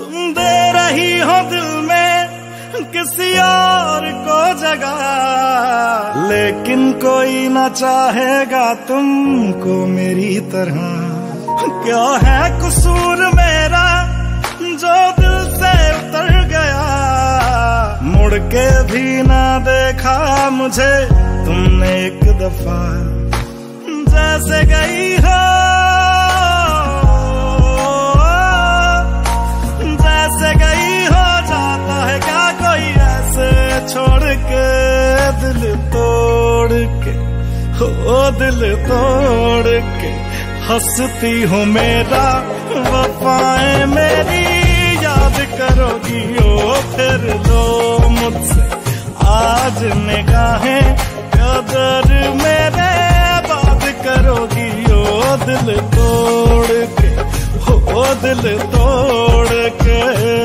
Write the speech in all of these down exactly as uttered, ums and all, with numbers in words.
तुम दे रही हो दिल में किसी और को जगह, लेकिन कोई ना चाहेगा तुमको मेरी तरह। क्या है कसूर मेरा जो दिल से उतर गया, मुड़ के भी ना देखा मुझे तुमने एक दफा। जैसे गई हो जैसे गई हो जाता है क्या कोई ऐसे छोड़ के, दिल तोड़ के हो दिल तोड़ के। हंसती हो मेरा वफाएं मेरी याद करोगी ओ फिर लो मुझसे आज निगाहें, कदर मेरे बात करोगी ओ दिल तोड़ के हो दिल तोड़ के।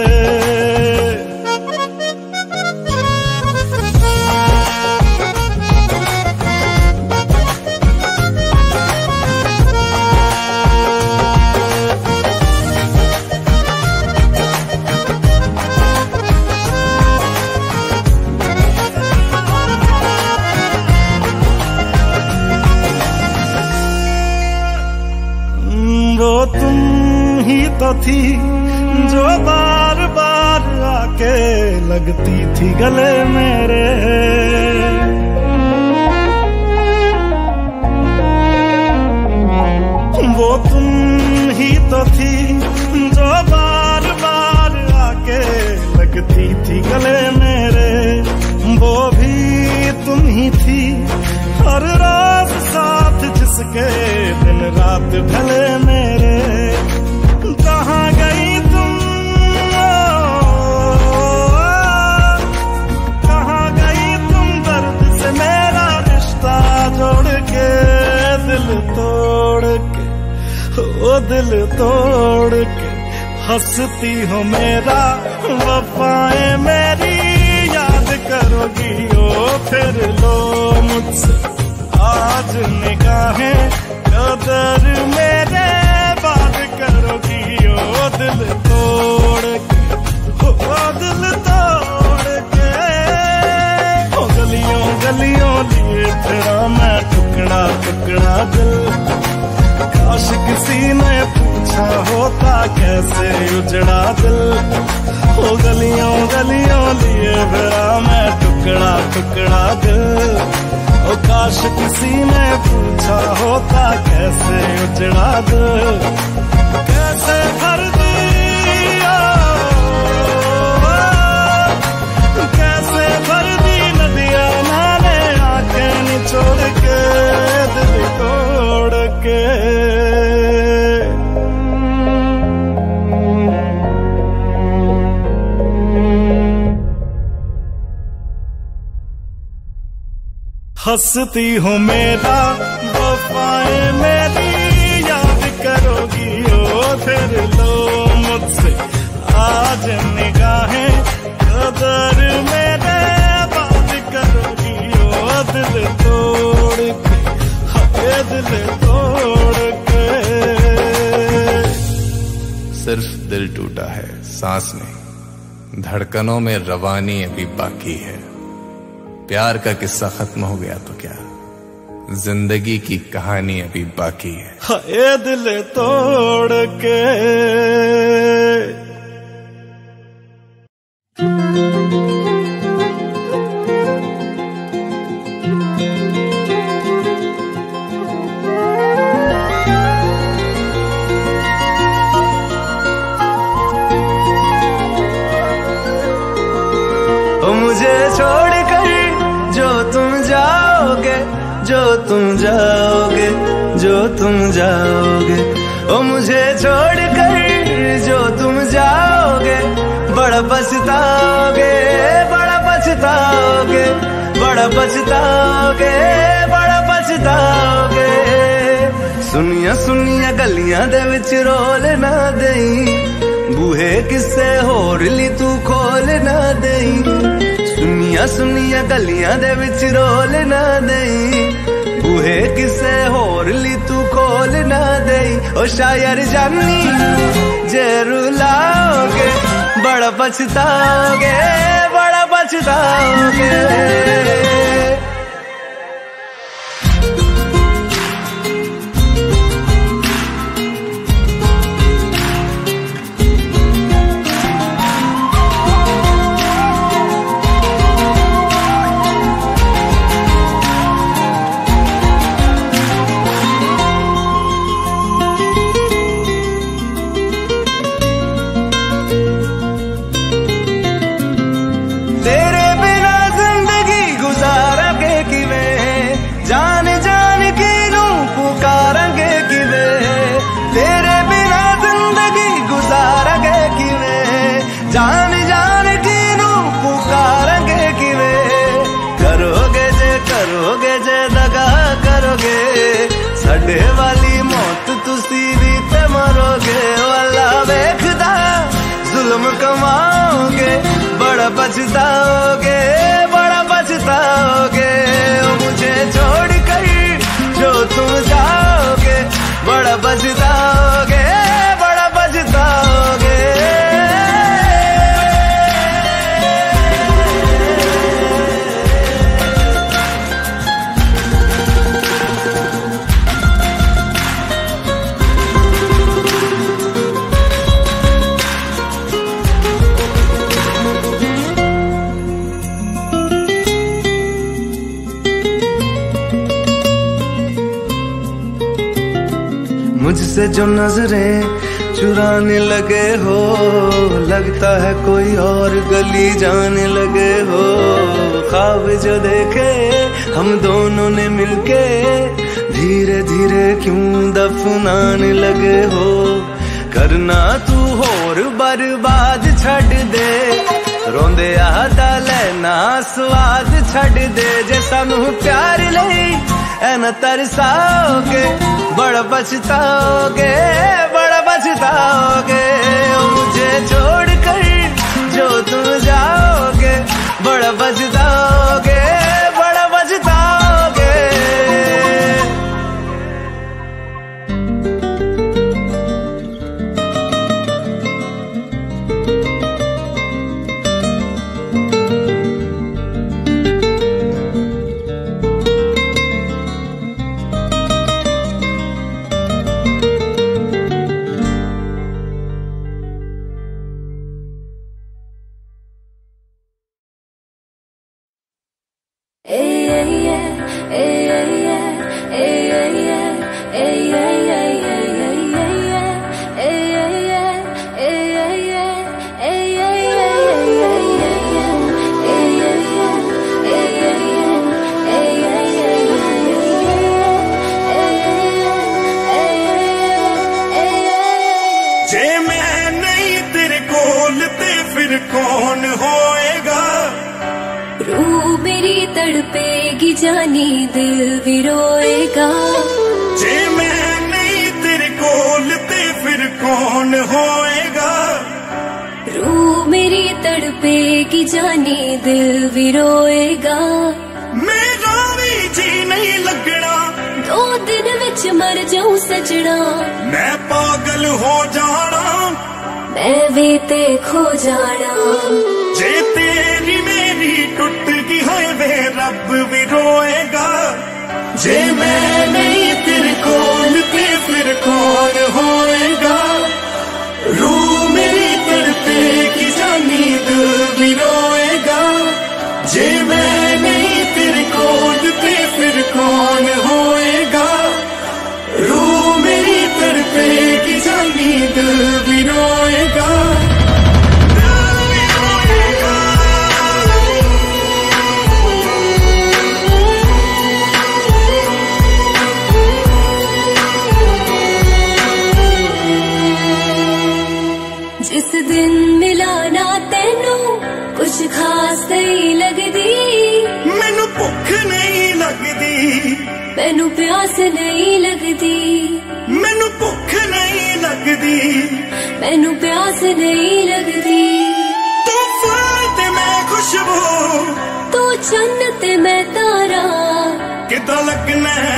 वो तुम ही तो थी जो बार बार आके लगती थी गले मेरे, वो तुम ही तो थी जो बार बार आके लगती थी गले मेरे। वो भी तुम ही थी हर रात साथ जिसके दिन रात ढले मेरे। कहाँ गई तुम कहाँ गई तुम दर्द से मेरा रिश्ता जोड़ के, दिल तोड़ के ओ दिल तोड़ के। हंसती हो मेरा वफाएं मेरी याद करोगी ओ फिर लो मुझसे आज निगाहें, कदर मेरे बात करोगी ओ दिल तोड़ के ओ दिल तोड़ के। ओ गलियों गलियों लिए फिरा मैं टुकड़ा टुकड़ा दिल, काश किसी ने पूछा होता कैसे उजड़ा दिल। ओ गलियों गलियों लिए फिरा मैं टुकड़ा टुकड़ा दिल, ओ काश किसी ने पूछा होता कैसे उजड़ा दिल। कैसे भर दिया कैसे भर दी नदियां मैंने आंखें निचोड़ के, दिल तोड़ के। हंसती हो मेरा वफाएं मेरी याद करोगी ओ फिर लो मुझसे आज निगाहें, कदर मेरे बात करोगी ओ दिल तोड़ के हे दिल तोड़ के। सिर्फ दिल टूटा है सांस नहीं, धड़कनों में रवानी अभी बाकी है। प्यार का किस्सा खत्म हो गया तो क्या, जिंदगी की कहानी अभी बाकी है। हाय दिल तोड़ के। मुझे छोड़कर जो तुम जाओगे, जो तुम जाओगे, जो तुम जाओगे, ओ मुझे छोड़कर जो तुम जाओगे, बड़ा पछताओगे, बड़ा पछताओगे, बड़ा पछताओगे, बड़ा पछताओगे। सुनिया सुनिया गलियां दे विच रोल ना देई, बूहे किस्से होर ली तू खोल ना देई। सुनिया सुनिया गलियां दे विच रोल ना देई, बूहे किसे होर ली तू खोल ना देई। ओ शायर जानी जे रुलाओगे, बड़ा पछताओगे, बड़ा पछताओगे। जान जान की नू पुकारेंगे किवे, करोगे जे करोगे जे दगा करोगे, साडे वाली मौत तुसी भी ते मरोगे। वाला वेखदा जुल्म कमाओगे, बड़ा पछताओगे, बड़ा पछताओगे। मुझे छोड़ कर जो तुम जाओगे, बड़ा पछताओगे, बड़ा पछताओगे। मुझसे जो नजरें चुराने लगे हो, लगता है कोई और गली जाने लगे हो। ख्वाब जो देखे हम दोनों ने मिलके, धीरे धीरे क्यों दफनाने लगे हो। करना तू होर बर्बाद छड़ दे, रोंदे आदा लेना स्वाद छड़ दे। जे सानू प्यार लई ऐना तरसाओगे, बड़ा पछताओगे, बड़ा पछताओगे। मुझे छोड़ कर जो तुम जाओगे, बड़ा पछताओगे, बड़ा पछताओगे। कौन होएगा, रूह मेरी तड़पेगी जानी दिल भी रोएगा। जे मैं नहीं तेरे कोल ते फिर कौन होएगा, रूह मेरी तड़पेगी जानी दिल भी रोएगा। मेरा भी जी नहीं लगना, दो दिन विच मर जाऊं सजना। मैं पागल हो जाना, मैं भी ते खो जाना। जे तेरी मेरी टूट गई है वे रब भी रोएगा। जे मैं नहीं तेरे कोल ते फिर कौन होएगा, रूह मेरी तड़पेगी जानी दिल भी रोएगा। जे मैं नहीं तेरे कोल ते फिर कौन होएगा, रूह मेरी तड़पेगी जानी दिल भी रोएगा। जिस दिन मिला ना तेनू कुछ खास नहीं लगदी, मैनू भुख नहीं लगदी, मैनू प्यास नहीं लगदी, मैनू भुख नहीं लगदी, मैनू प्यास नहीं लगदी। तू फूल ते मैं खुशबू, तू चन्न ते मैं तारा। किदा लगना है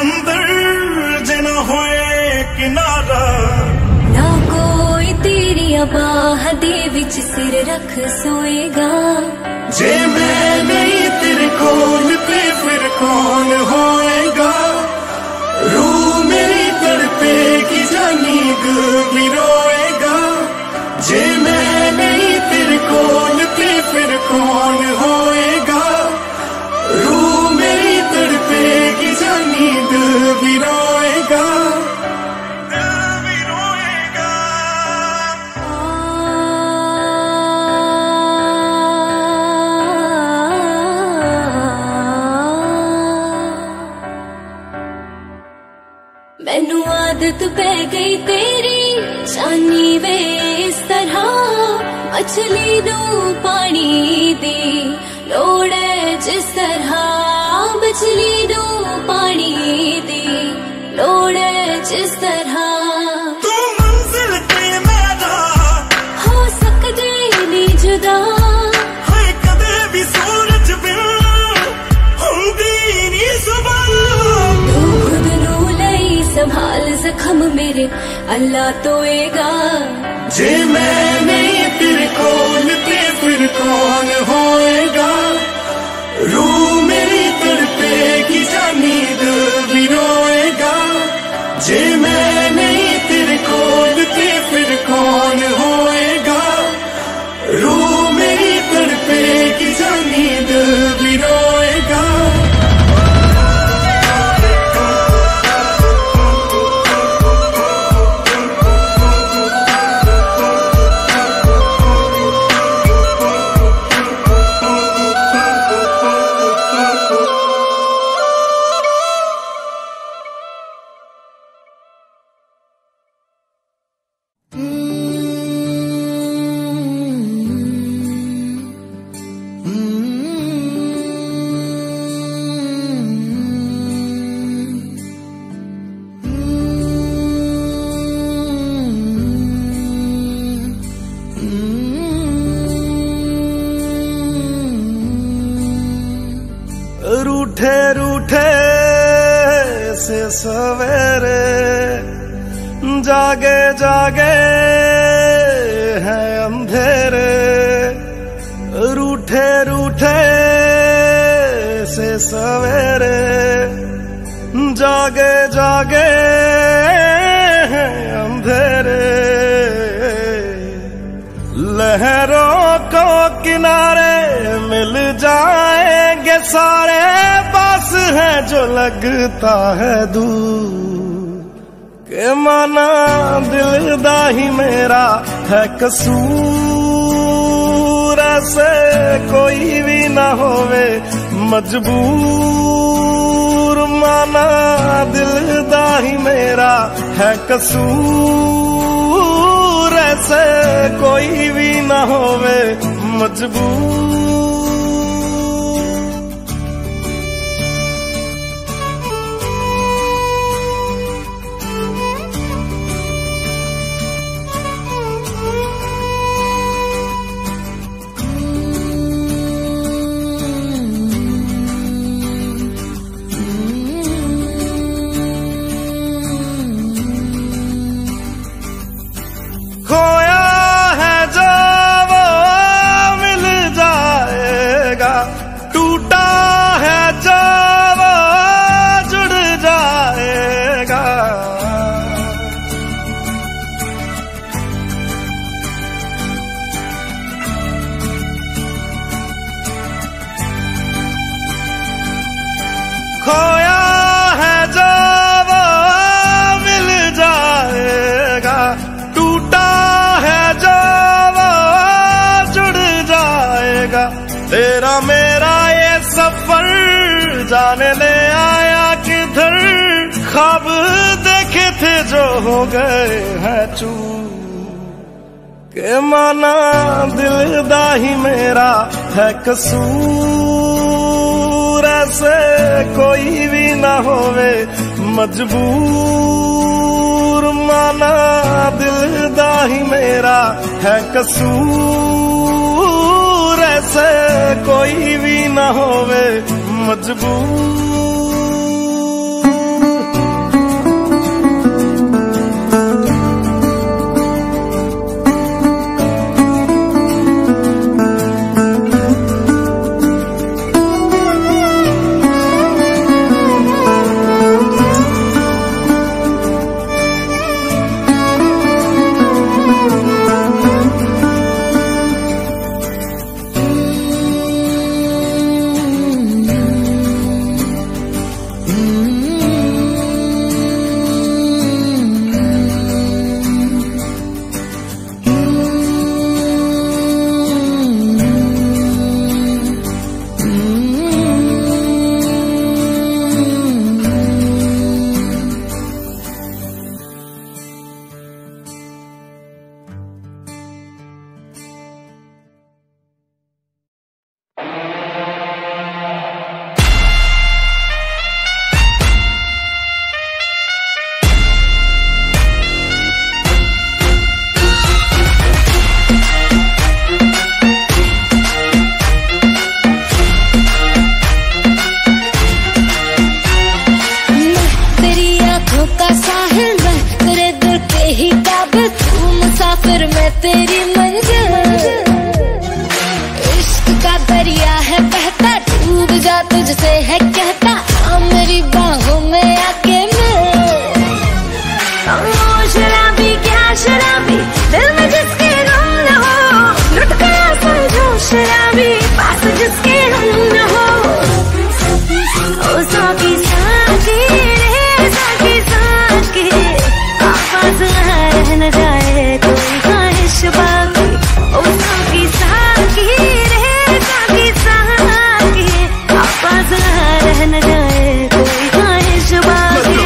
समंदर जे ना होए किनारा। ना कोई तेरी दिया बाह दे विच सिर रख सोएगा। जे मैं नहीं तेरे कोल ते फिर कौन होएगा। रूह मेरी तड़पेगी जानी दिल भी रोएगा। जे मैं नहीं तेरे कोल ते फिर कौन होएगा। रूह मेरी तड़पेगी जानी दिल भी रोएगा। मैनू आदत पै गई तेरी जानी वे इस तरह। मछली नू पानी दी लोड़ है जिस तरह। मछली नू पानी दी लोड़ है जिस तरह। तू मंजिल ते मेरा हो सकदे नी जुदा। हाय कदे भी सूरज बिन हुंदी नी सुबह। तू खुद नू लई संभाल जख्म मेरे अल्लाह तोएगा। जे मैं नहीं तेरे कोल ते फिर कौन होएगा। रूह मेरी तड़पेगी जानी दिल भी रोएगा। जे मैं नहीं तेरे कोल ते फिर कौन होएगा। रूह मेरी तड़पेगी जानी दिल भी रोएगा। रूठे रूठे से सवेरे जागे जागे हैं अंधेरे। रूठे रूठे से सवेरे जागे जागे हैं अंधेरे। लहरों को किनारे मिल जाएंगे सारे। पास है जो लगता है दूर के माना दिल दा ही मेरा है कसूर। ऐसे कोई भी ना होवे मजबूर। माना दिल दा ही मेरा है कसूर। ऐसे कोई भी ना होवे मजबूर। खोया है जो वो मिल जाएगा। टूटा है जो वो जुड़ जाएगा। खोया है जो वो मिल जाएगा। टूटा है जो वो जुड़ जाएगा। तेरा मेरा ये सफर जाने ले आया किधर। ख्वाब देखे थे जो हो गए हैं चूर के माना दिल दा ही मेरा है कसूर। ऐसे कोई भी ना होवे मजबूर। माना दिल दा ही मेरा है कसूर। ऐसे कोई भी ना होवे मजबूर। काबिल, तू मुसाफिर मैं तेरी मंजिल। इश्क का दरिया है बहता, डूब जा तुझसे है कहता, आ मेरी बाहों में आके मिल। ओ शराबी क्या शराबी, दिल में जिसके गम न हो, लुट गया समझो शराबी, पास जिसके हम न हो। ओ साकी साकी रे साकी साकी, आवाज रह न जाए कोई ख्वाहिश बाकी। ओ साकी साकी रे साकी साकी, आवाज रह न जाए कोई ख्वाहिश बाकी।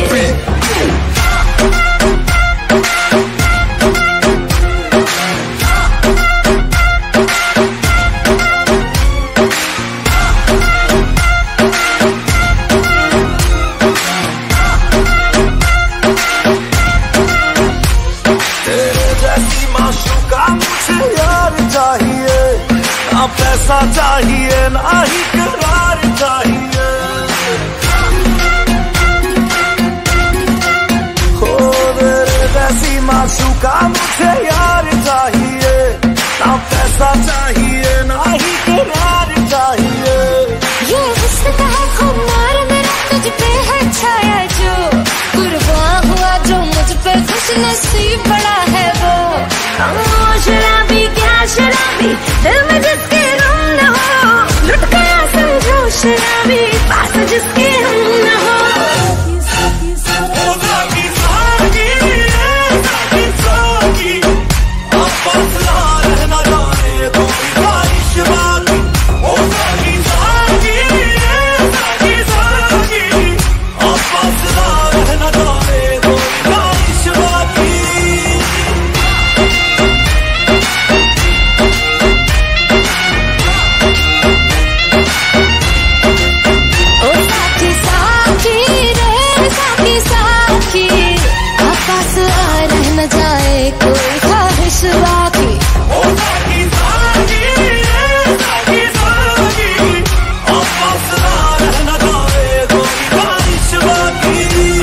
पैसा चाहिए ना ही करार चाहिए, हो तेरे जैसी माशूका मुझे यार चाहिए, ना पैसा चाहिए ना ही करार चाहिए। ये हुस्न है खुमार मेरा, तुझ पे है छाया जो, कुर्बान हुआ जो मुझ पे खुश नसीब बड़ा है वो। ओ शराबी क्या शराबी, दिल में जिसके लुट गया समझो शराबी, पास जिसके हम न हो। ओ साकी साकी साकी साकी, आपस रहना जाने कोई ख्वाहिश बाकी। ओ साकी साकी साकी साकी, आपस रहना जाने कोई ख्वाहिश बाकी। न जाए कोई ख्वाहिश बाकी। ओ साकी साकी साकी साकी, आपस रहना जाए कोई ख्वाहिश बाकी।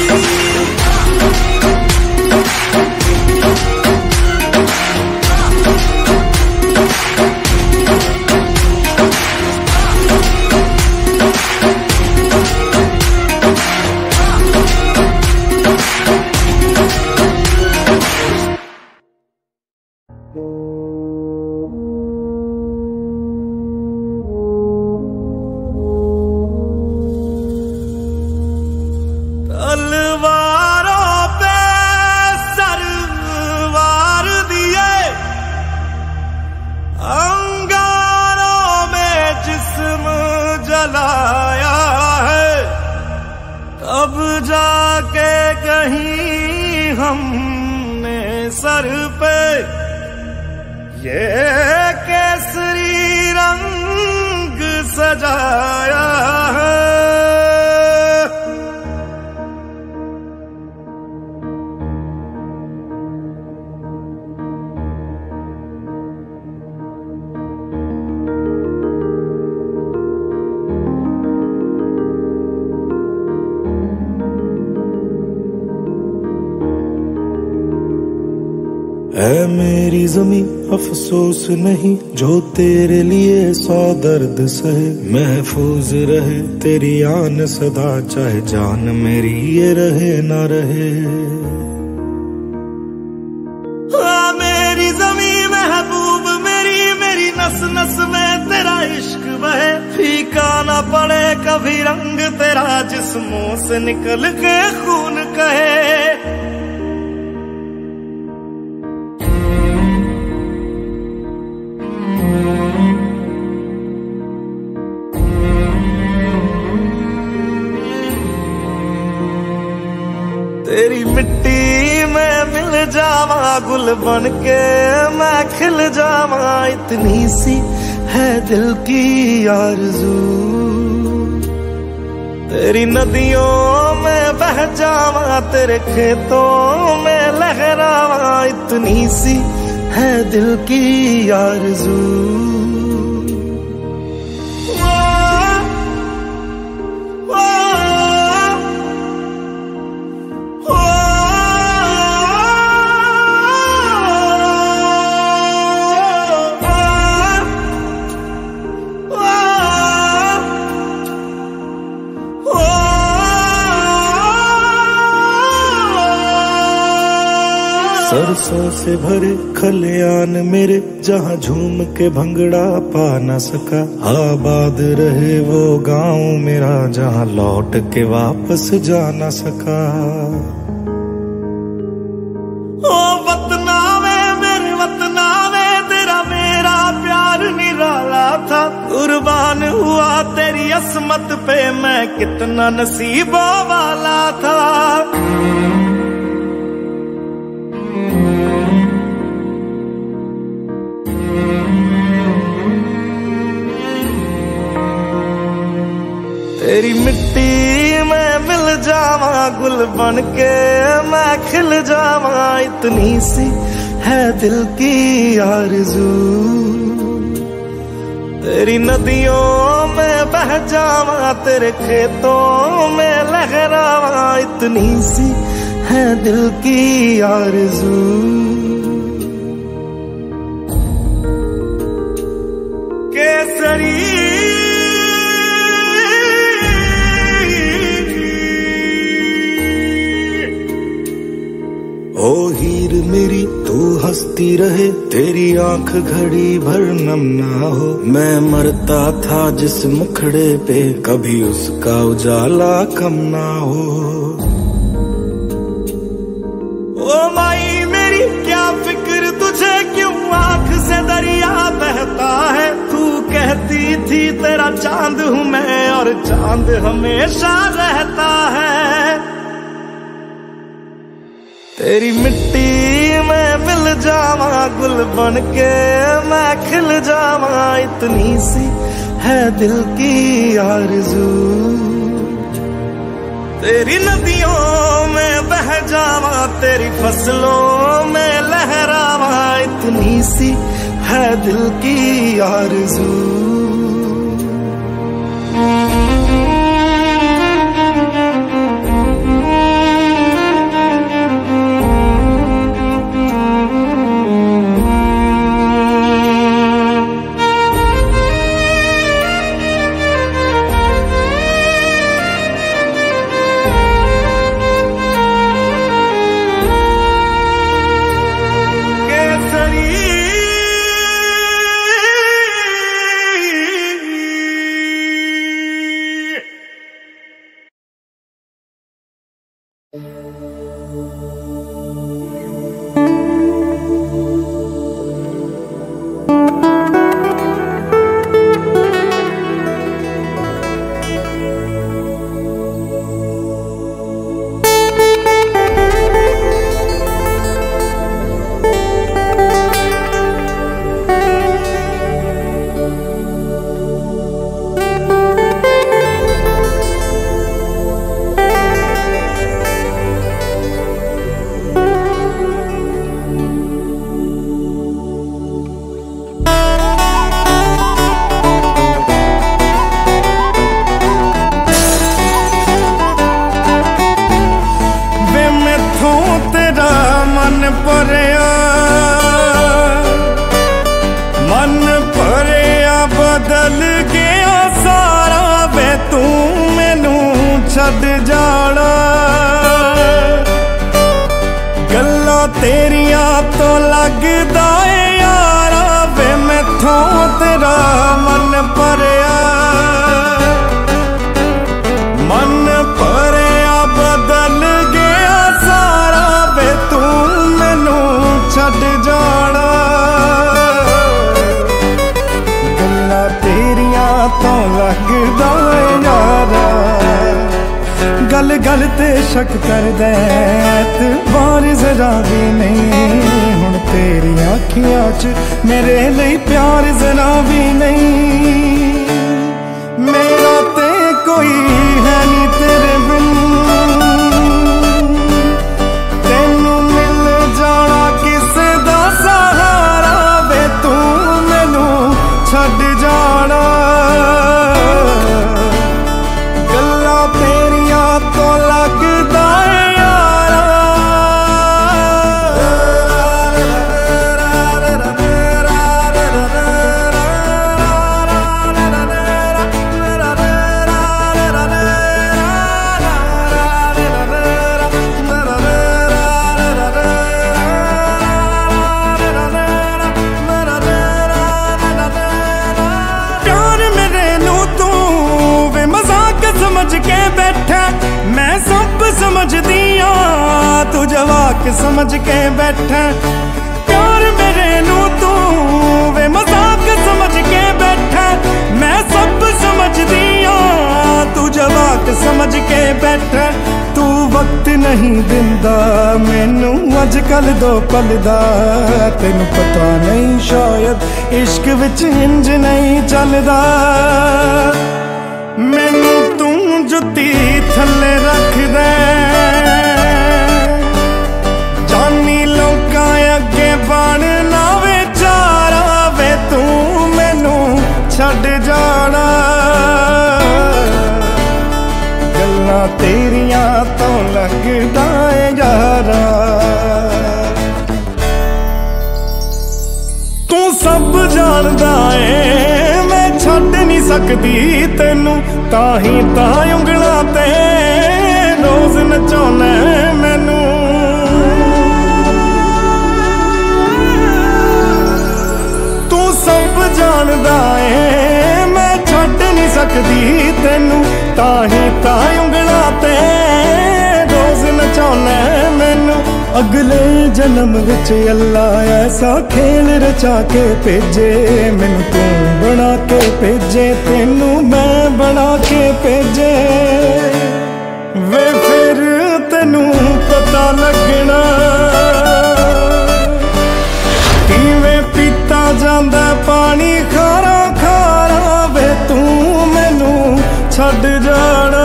हमने सर पे ये केसरी रंग सजाया है। है मेरी जमी अफसोस नहीं जो तेरे लिए सौ दर्द सहे, महफूज रहे तेरी आन सदा चाहे जान मेरी ये रहे ना रहे। हाँ मेरी जमी महबूब मेरी, मेरी नस नस में तेरा इश्क बहे, फीका ना पड़े कभी रंग तेरा जिस्मों से निकल के खून कहे। तेरी मिट्टी में मिल जावा गुल बन के मैं खिल जावा, इतनी सी है दिल की आरज़ू। तेरी नदियों में बह जावा तेरे खेतों में लहरावा, इतनी सी है दिल की आरज़ू। हंसों से भरे खलियान मेरे, जहाँ झूम के भंगड़ा पा न सका। आबाद रहे वो गांव मेरा, जहाँ लौट के वापस जा न सका। ओ वतना वे मेरे वतना वे, तेरा मेरा प्यार निराला था। कुर्बान हुआ तेरी असमत पे, मैं कितना नसीबों वाला था। तेरी मिट्टी में मिल जावा, गुल बन के मैं खिल जावा। इतनी सी है दिल की आरज़ू, तेरी नदियों में बह जावा, तेरे खेतों में लहरावा। इतनी सी है दिल की आरज़ू। केसरी ओ हीर मेरी तू हंसती रहे, तेरी आंख घड़ी भर नम ना हो। मैं मरता था जिस मुखड़े पे, कभी उसका उजाला कम ना हो। ओ माई मेरी क्या फिक्र तुझे, क्यों आंख से दरिया बहता है। तू कहती थी तेरा चांद हूँ मैं, और चांद हमेशा रहता है। तेरी मिट्टी में मिल जावा, गुल बन के मैं खिल जावा। इतनी सी है दिल की आरज़ू, तेरी नदियों में बह जावा, तेरी फसलों में लहरावा। इतनी सी है दिल की आरज़ू। तेरिया तो लगदा है यारा वे मैथों तेरा मन भरिया मन भरिया बदल गया सारा वे तू मैनू छड़ जाना गल्लां तेरिया तो लगदा है यारा गल गल ते शक कर दे बार जरा भी नहीं हुण तेरी आँखियां च मेरे लिए प्यार जरा भी नहीं मेरा ते कोई है नहीं तेरे बिन तेनू मिल जाना किसे दा सहारा वे तू मैनू छड़ जाना गल्लां तेरिया तो लगदा है यारा समझ के बैठा मैं सब समझदी आ तू जवाक समझ के बैठा प्यार मेरे नू तू वे मजाक समझ के बैठा मैं सब समझदी आ तू जवाक समझ के बैठा तू वक्त नहीं दिंदा मैनू अजकल दो पल दा तेनू पता नहीं शायद इश्क विच इंज नहीं चलदा मैनू तू जुत्ती थल्ले रख दे जानी लोकां अगे बन ना विचारा वे तू मैनू छड्ड जाना गल्लां तेरियां तो लगदा है यारा तू सब जानदा है मैं छड्ड नहीं सकदी तेनू ताही तां उंगलां ते रोज नचाउणा मैनू तू सब जानदा है मैं छड्ड नहीं सकदी तेनू ताही तां उंगलां ते रोज नचाउणा मैनू अगले जन्म विच अल्लाह ऐसा खेल रचा के भेजे मैनू तू बना के भेजे तेनू मैं बना के भेजे वे फिर तेनू पता लगना किवें पीता जांदा पानी खारा खारा वे तू मैनू छड्ड जाना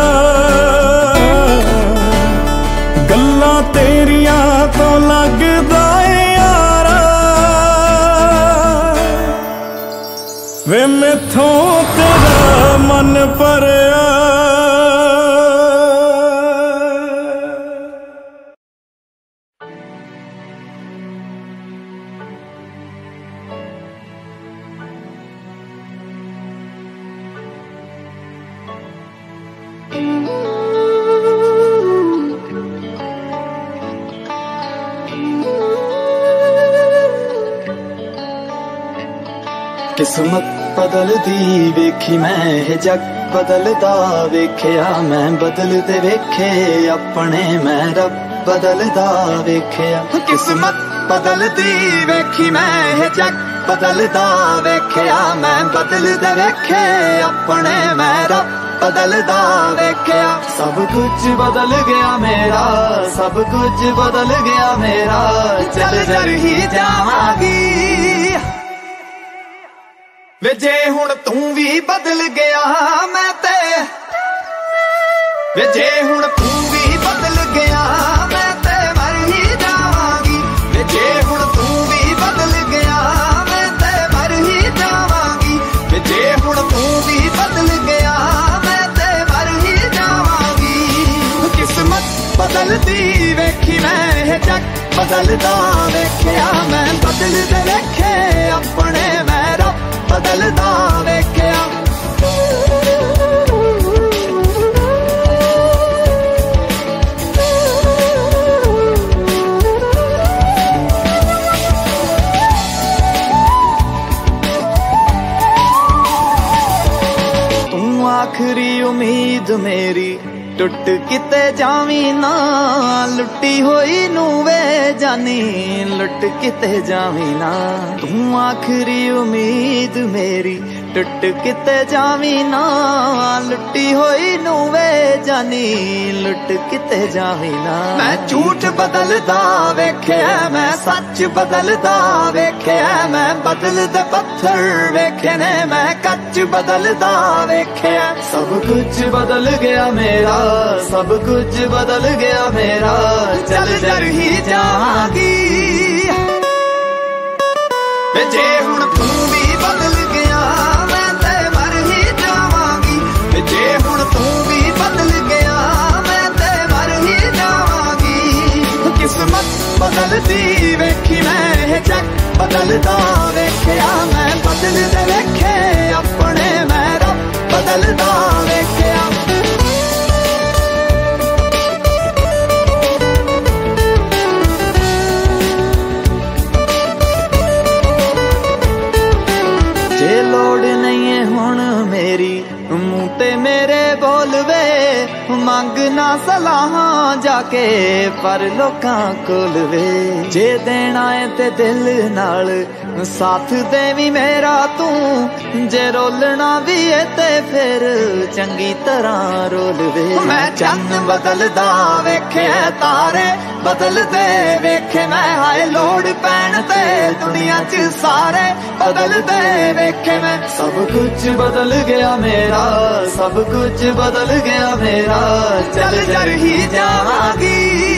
गल्लां तेरियां तो लगदा है यारा वे मैथों तेरा मन भरिया किस्मत बदलदी वेखी मैं जग बदलदा वेख्या मैं बदलदे वेखे अपने मैं रब बदलदा वेख्या किस्मत बदलदी वेखी मैं जग बदलदा वेख्या मैं बदलदे वेखे अपने मैं रब बदलदा वेख्या सब कुछ बदल गया मेरा सब कुछ बदल गया मेरा चल जर ही जावांगी वे जे हुण तू भी बदल गया मैं ते वे जे हुण तू भी बदल गया मैं ते मर ही जावांगी वे जे हुण तू भी बदल गया मैं ते मर ही जावांगी वे जे हुण तू भी बदल गया मैं ते मर ही जावांगी किस्मत बदलदी वेखी मैं जग बदलदा वेख्या मैं बदलदे वेखे अपने मैं रब बदलदा वेख्या तू आखरी उम्मीद मेरी टुट किते जावी ना लुटी होई नू वे जानी लुट किते जावी ना तू आखरी उम्मीद मेरी टुट किते जावी ना लुटी होई नू वे जानी लुट किते जावी ना मैं झूठ बदलदा वेख्या मैं सच बदलदा वेख्या मैं बदलदे पत्थर वेखे ने मैं कच बदलदा वेख्या सब कुछ बदल गया मेरा सब कुछ बदल गया मेरा चल जर ही जावांगी वे जे हुण तू भी बदल गया मैं ते मर ही जावांगी वे जे हुण तू भी बदल गया मैं ते मर ही जावांगी किस्मत बदलदी वेखी मैं जग बदलदा वेख्या मैं बदलदे वेखे अपने मैं रब बदलदा वेख्या जे लोड़ नहीं है हुण मेरी मुंह ते मेरे बोल वे मंगना सलाहां जाके पर लोकां कोल वे जे देना है ते दिल नाल साथ देवी मेरा तू जे रोलना भी है ते फिर चंगी तरह रोल वे मैं चंद बदलदा वेखे तारे बदलदे वेखे मैं हाय लोड़ पैण ते दुनिया च सारे बदलदे वेखे मैं सब कुछ बदल गया मेरा सब कुछ बदल गया मेरा चल जर ही जावांगी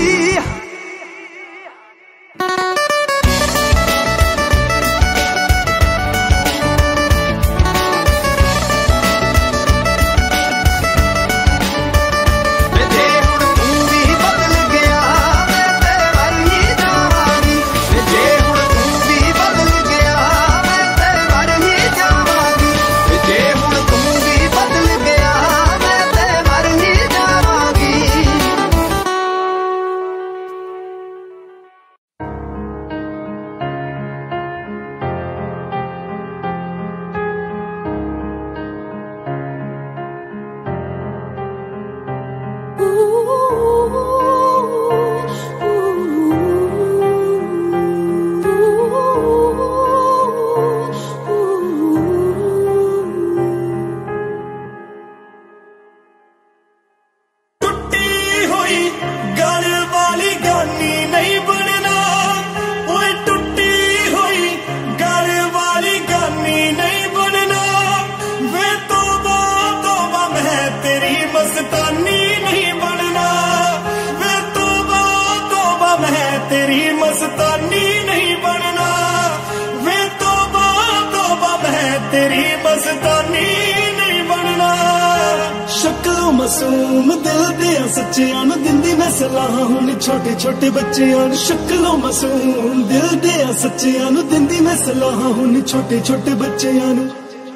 मासूम दिल दिया सच्चियां नूं दिंदी मैं सलाह हुण छोटे छोटे बच्चियां नूं शक्लों मासूम दिल दिया सच्चियां नूं दिंदी मैं सलाह हुण छोटे छोटे बच्चियां नूं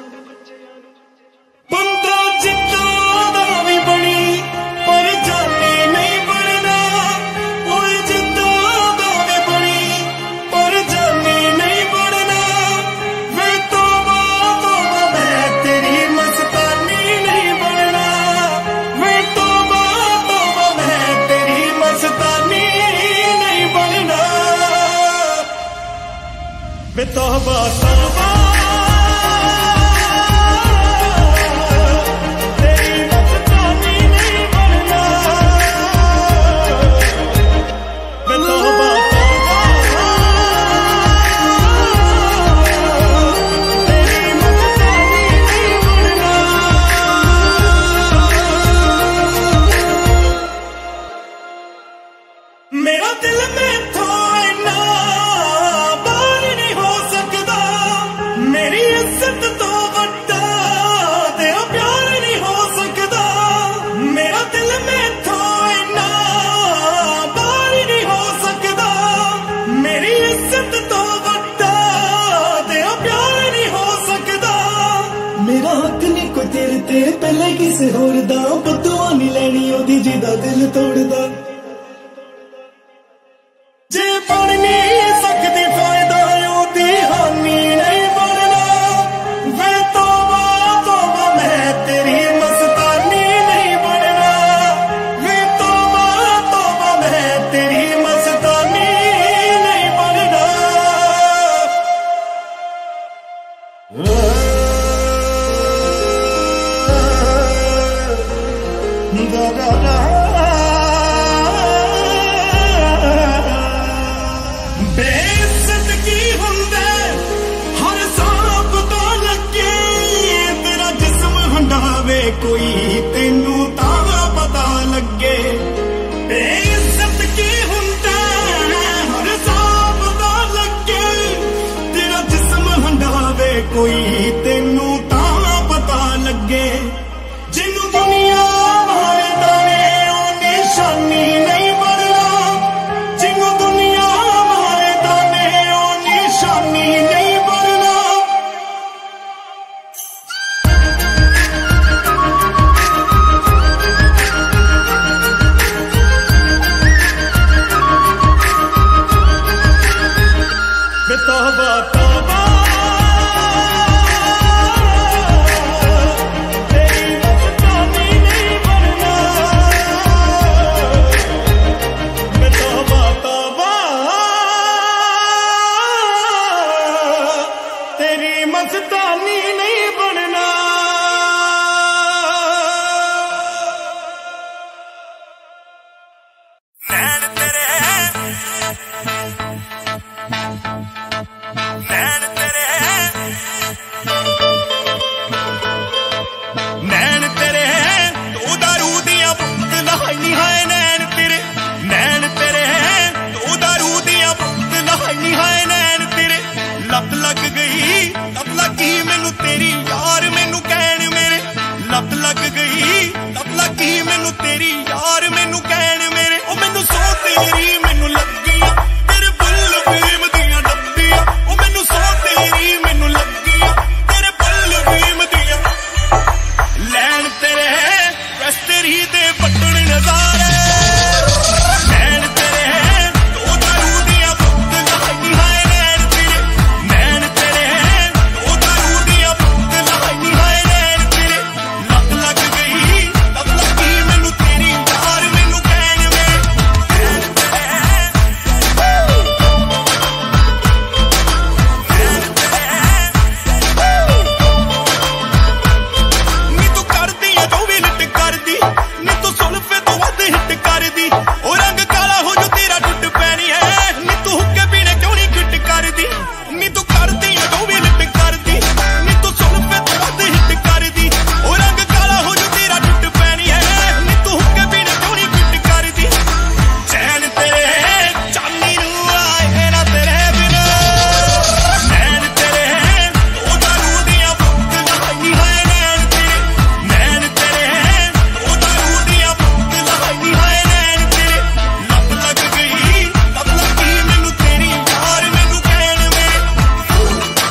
तौबा तौबा तेरी मस्तानी नहीं बनना मैं तौबा तौबा तेरी मस्तानी नहीं बनना मेरा दिल में तो पहले किसे होर दा बदुआ नहीं लैनी ओदी जिदा दिल तोड़दा जे बन नहीं सकदी फायदा ओदी हानि नहीं बनना वे तौबा तौबा मैं तेरी मस्तानी नहीं बनना वे तौबा तौबा मैं तेरी मस्तानी नहीं बनना बेइज्जत की हुंदे हर सांप तो लगे तेरा जिस्म हंडावे कोई तेनू तां पता लगे बेइज्जत की हुंदे हर सांप तो लगे तेरा जिस्म हंडावे कोई तेनू तां पता लगे जिन्नू दुनिया मारे दाने ओ निशानी नहीं बनना जिन्नू दुनिया मारे दाने ओ निशानी नहीं बनना तौबा तौबा तेरी मस्तानी नहीं बनना पछतानी नहीं बनना। नैन तेरे नैन तेरे नैन तेरे तू दारू दिया बोतल हाई हाय नैन तेरे नैन तेरे तू दारू दिया बोतल हाई हाय नैन तेरे लत लग गई लत लगी मैनू तेरी यार मैनू कहन मेरे लत लग गई लत लगी मैनू तेरी यार मैनू कहन मेरे ओ मैनू सो तेरी मैनू लगियां तेरे बुल फीम दियां डब्बियां ओ मैनू सो तेरी मैनू लगियां तेरे बुल फीम दियां लैन तेरे बस तेरी दे पटण नजारे लैन तेरे तू दारू दिया बोतल हाई हाय नैन तेरे नैन तेरे तू दारू दिया बोतल हाई हाय नैन तेरे लत लग गई लत लगी मैनू तेरी यार मैनू कहन मेरे नैन नी तू करदी है जो भी लिट करदी नी तू सुल्फे तो वध हिट करदी ओ रंग काला हो जो तेरा टुट पैनी है नी तू हुक्के पीने क्यों नहीं किट करदी नी तू करदी है जो भी लिट करदी नी तू सुल्फे तो वध हिट करदी ओ रंग काला हो जो तेरा टुट पैनी है नी तू हुक्के पीने क्यों नहीं किट करदी चैन तेरे चांदी नू आए ना तेरे बिना नैन तेरे तू दारू दिया बोतल हाई हाय नैन तेरे नैन तेरे तू दारू दिया बोतल हाई हाय नैन तेरे लत लग गई लत लगी मैनू तेरी यार मैनू कहन मेरे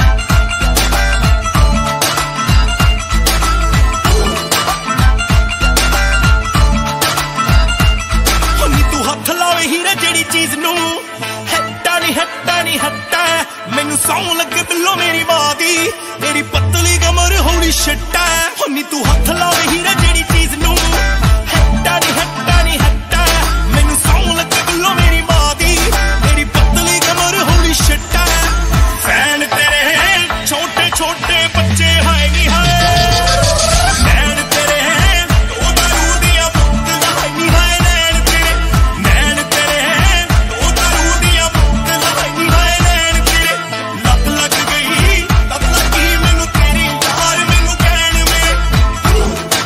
हो नी तू हथ लावे हीरे जेड़ी चीज नू हट्टा नी हट्टा नी हट्टा मैनू सौ लगे बिल्लो मेरी मां दी तेरी पतली कमर होनी शिट्टा हो नी तू हथ लावे हीरे जेड़ी चीज नू हट्टा नी हट्टा नी हट्टा मैनू सौ लगे बिल्लो मेरी मां दी तेरी पतली कमर होनी शिट्टा फैन तेरे छोटे छोटे बच्चे हाय नी हाय नैन तेरे तू दारू दिया बोतल हाई हाय नैन तेरे नैन तेरे तू दारू दिया बोतल हाई हाय नैन तेरे लत लग गई लत लगी मैनू तेरी यार मैनू कहन मेरे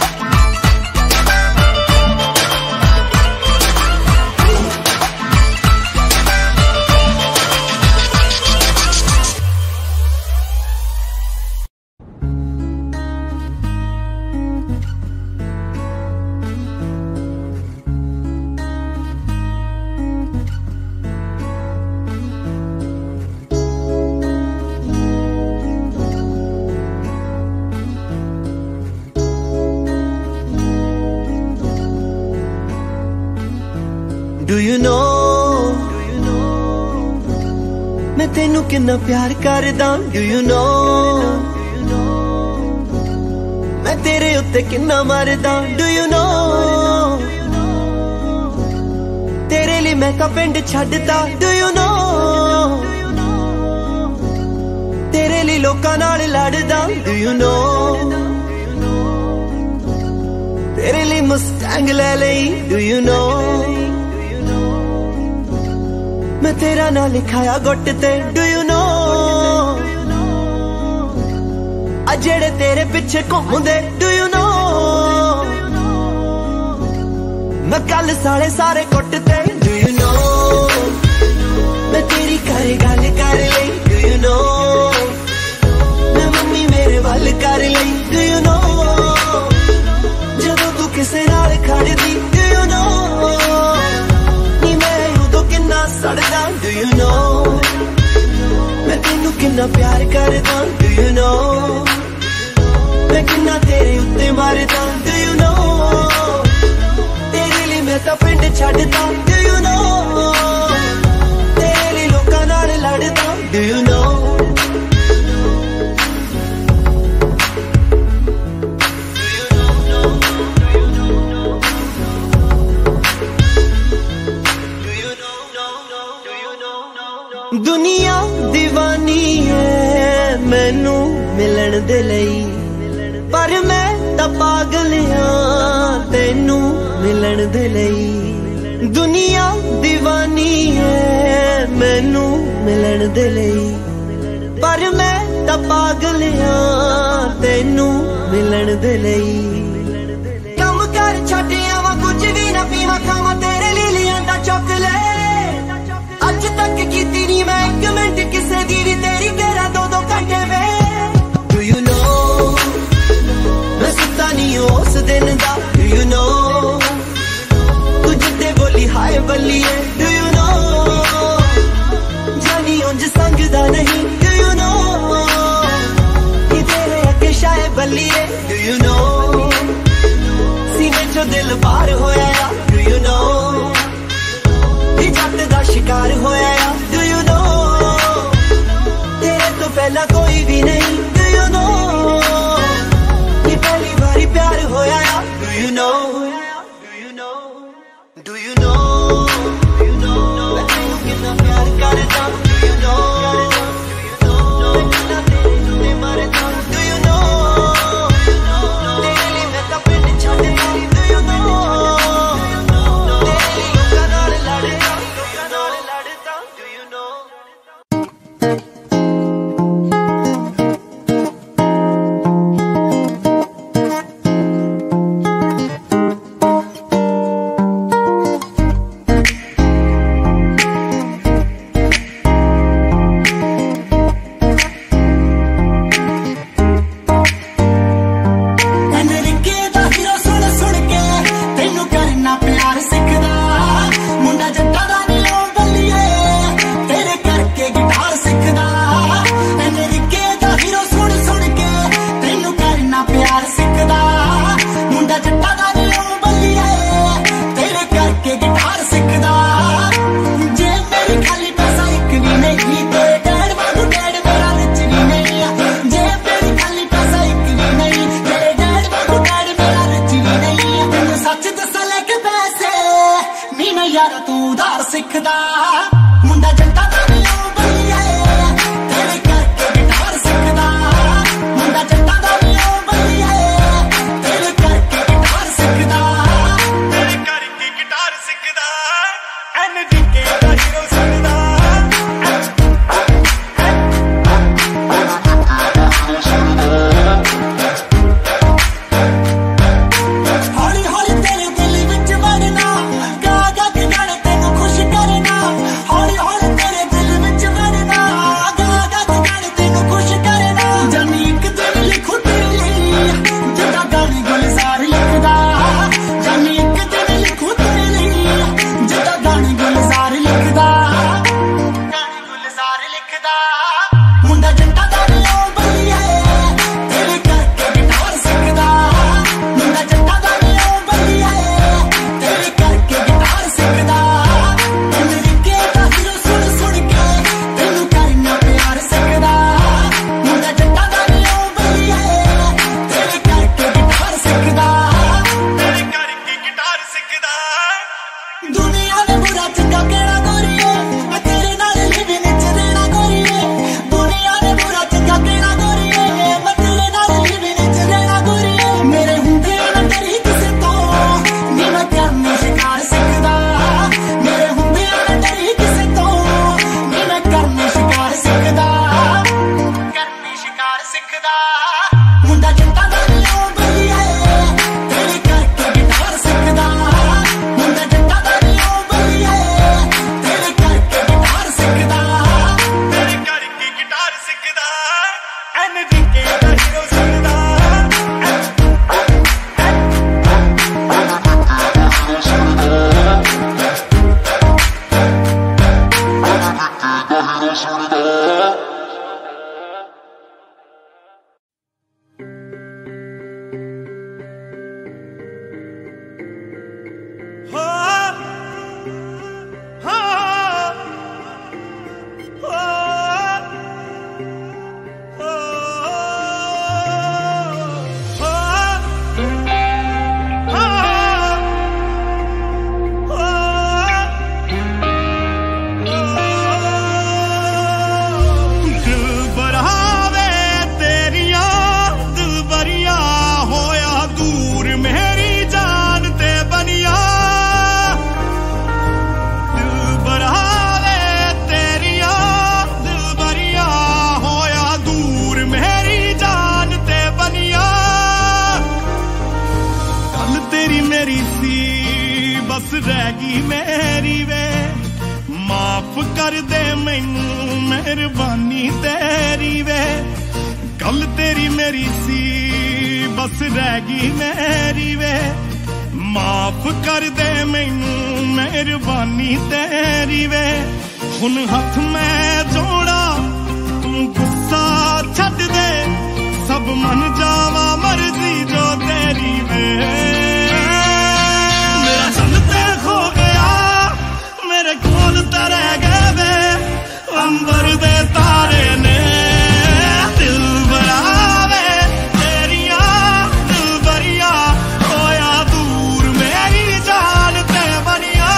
Do you know मैं तेनू किन्ना प्यार करदा Do you know मैं तेरे उत्ते किन्ना मरदा Do you know तेरे लिए मैं का पिंड छड्डदा Do you know तेरे लिए लोकां नाल लड़दा Do you know तेरे लिए मुस्टैंग ले लई Do you know मैं तेरा ना लिखाया गुट ते डू यू नो आ जेड़े तेरे पिछे घूमदे डू यू नो मैं कल साले सारे गुट ते डू यू नो मैं तेरी करे गल कर लई डू यू नो मैं मम्मी मेरे वाल कर लई डू यू नो जदों तू किसे नाल खड़दी डू यू नो सड़दा Do you know मैं तेनू किन्ना प्यार करदा Do you know मैं किन्ना तेरे उत्ते मारदा Do you know तेरे लिए मैं तां पिंड छड्डदा Do you know तेरे लिए लोकां नाल लड़दा Do you know दुनिया दीवानी है मैनू मिलन दे लई, पर मैं तां पागल हां तेनू मिलन दे लई। दुनिया दीवानी है मैनू मिलन दे लई, पर मैं तां पागल हां तेनू मिलन दे लई। कम कर छड्ड आवां कुछ भी ना पीवां खावां तेरे लिए लिआंदा चॉकलेट, अज तक कीती नी मैं एक मिनट किसे दी भी तेरी तेरा दो दो घंटे वे। डू यू नो मैं सुता नहीं उस दिन दा, डू यू नो तू जिद्दे बोली हाय बल्लिए, डू यू नो जानी उंज संगदा नहीं, डू यू नो कि तेरे अगे शाय बल्लिए, डू यू नो सीने चो दिल बाहर होया, डू यू नो जट दा शिकार होया, डू यू नो तेरे तो पहला कोई भी नहीं, डू यू नो ये पहली बारी प्यार होया, do you know do you know do you know do you know मैं तेनू कितना प्यार करदा, डू यू नो मैं कितना तेरे ते मरदा, डू यू नो तेरे लिए मैं तां पिंड छड्ड गई, डू यू नो तेरे लिए लोकां नाल लड़दा, डू यू नो। दुनिया ने बुरा चंगा कहना गोरिए, मैं तेरे नाल लिविंग च रहना गोरिए। गई मेरी वे माफ कर दे मैनू मेहरबानी तेरी वे गल तेरी मेरी सी बस रह गई मेरी वे माफ कर दे मैनू मेहरबानी तेरी वे हुन हथ मैं जोड़ा तू गुस्सा छड्ड दे सब मन जावा मर्जी जो तेरी वे मेरा चलते खो गया मेरे कोल तरह गए वे अंबर दे तारे ने दिल बरावे तेरिया दिल बरिया होया दूर मेरी जान ते बनिया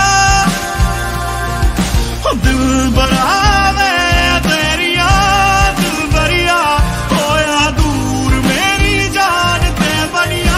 दिल बरावे तेरिया दिल बरिया होया दूर मेरी जान ते बनिया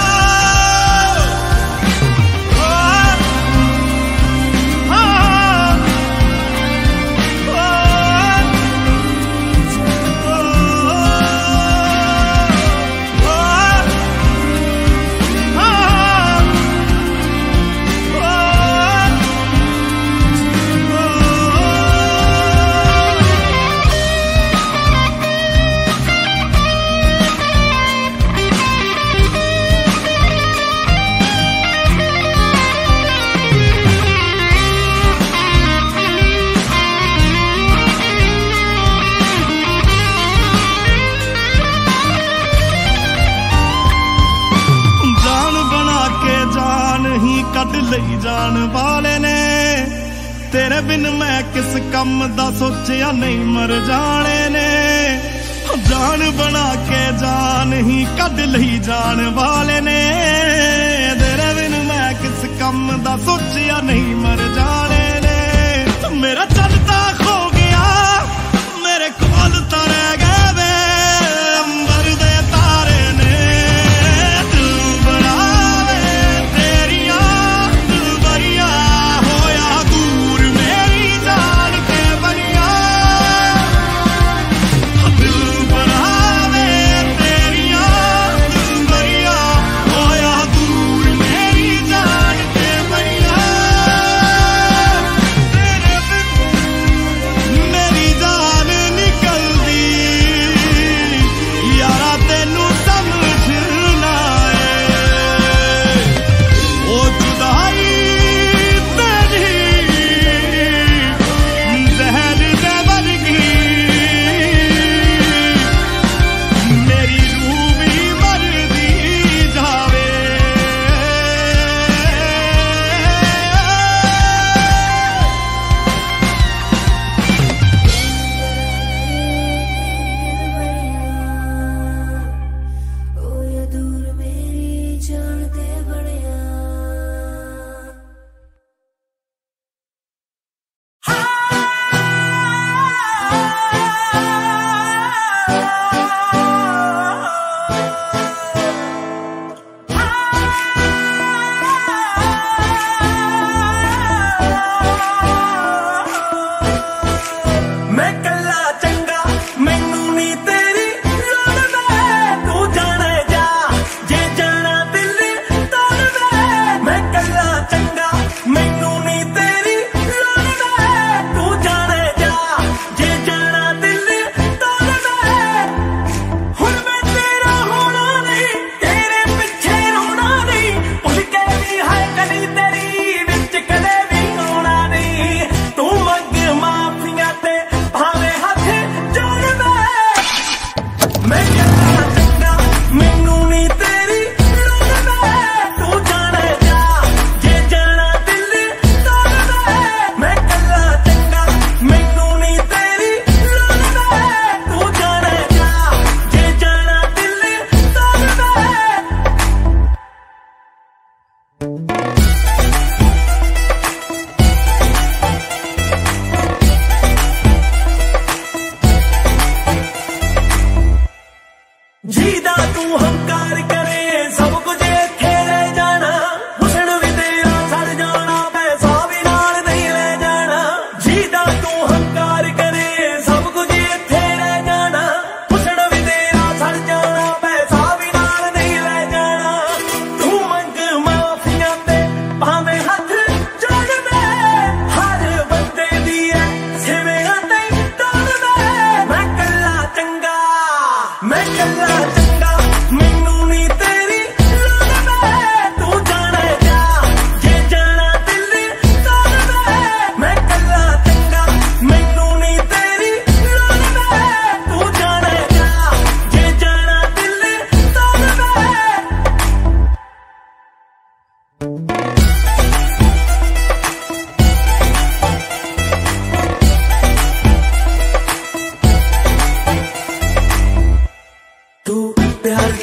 कट लई जान वाले ने तेरे बिन मैं किस कम दा सोचिया नहीं मर जाने ने जान बना के जान ही कट लई जान वाले ने तेरे बिन मैं किस कम दा सोचिया नहीं मर जाने ने मेरा चलता खो गया मेरे कोल तरह गए वे अंबर दे तारे ने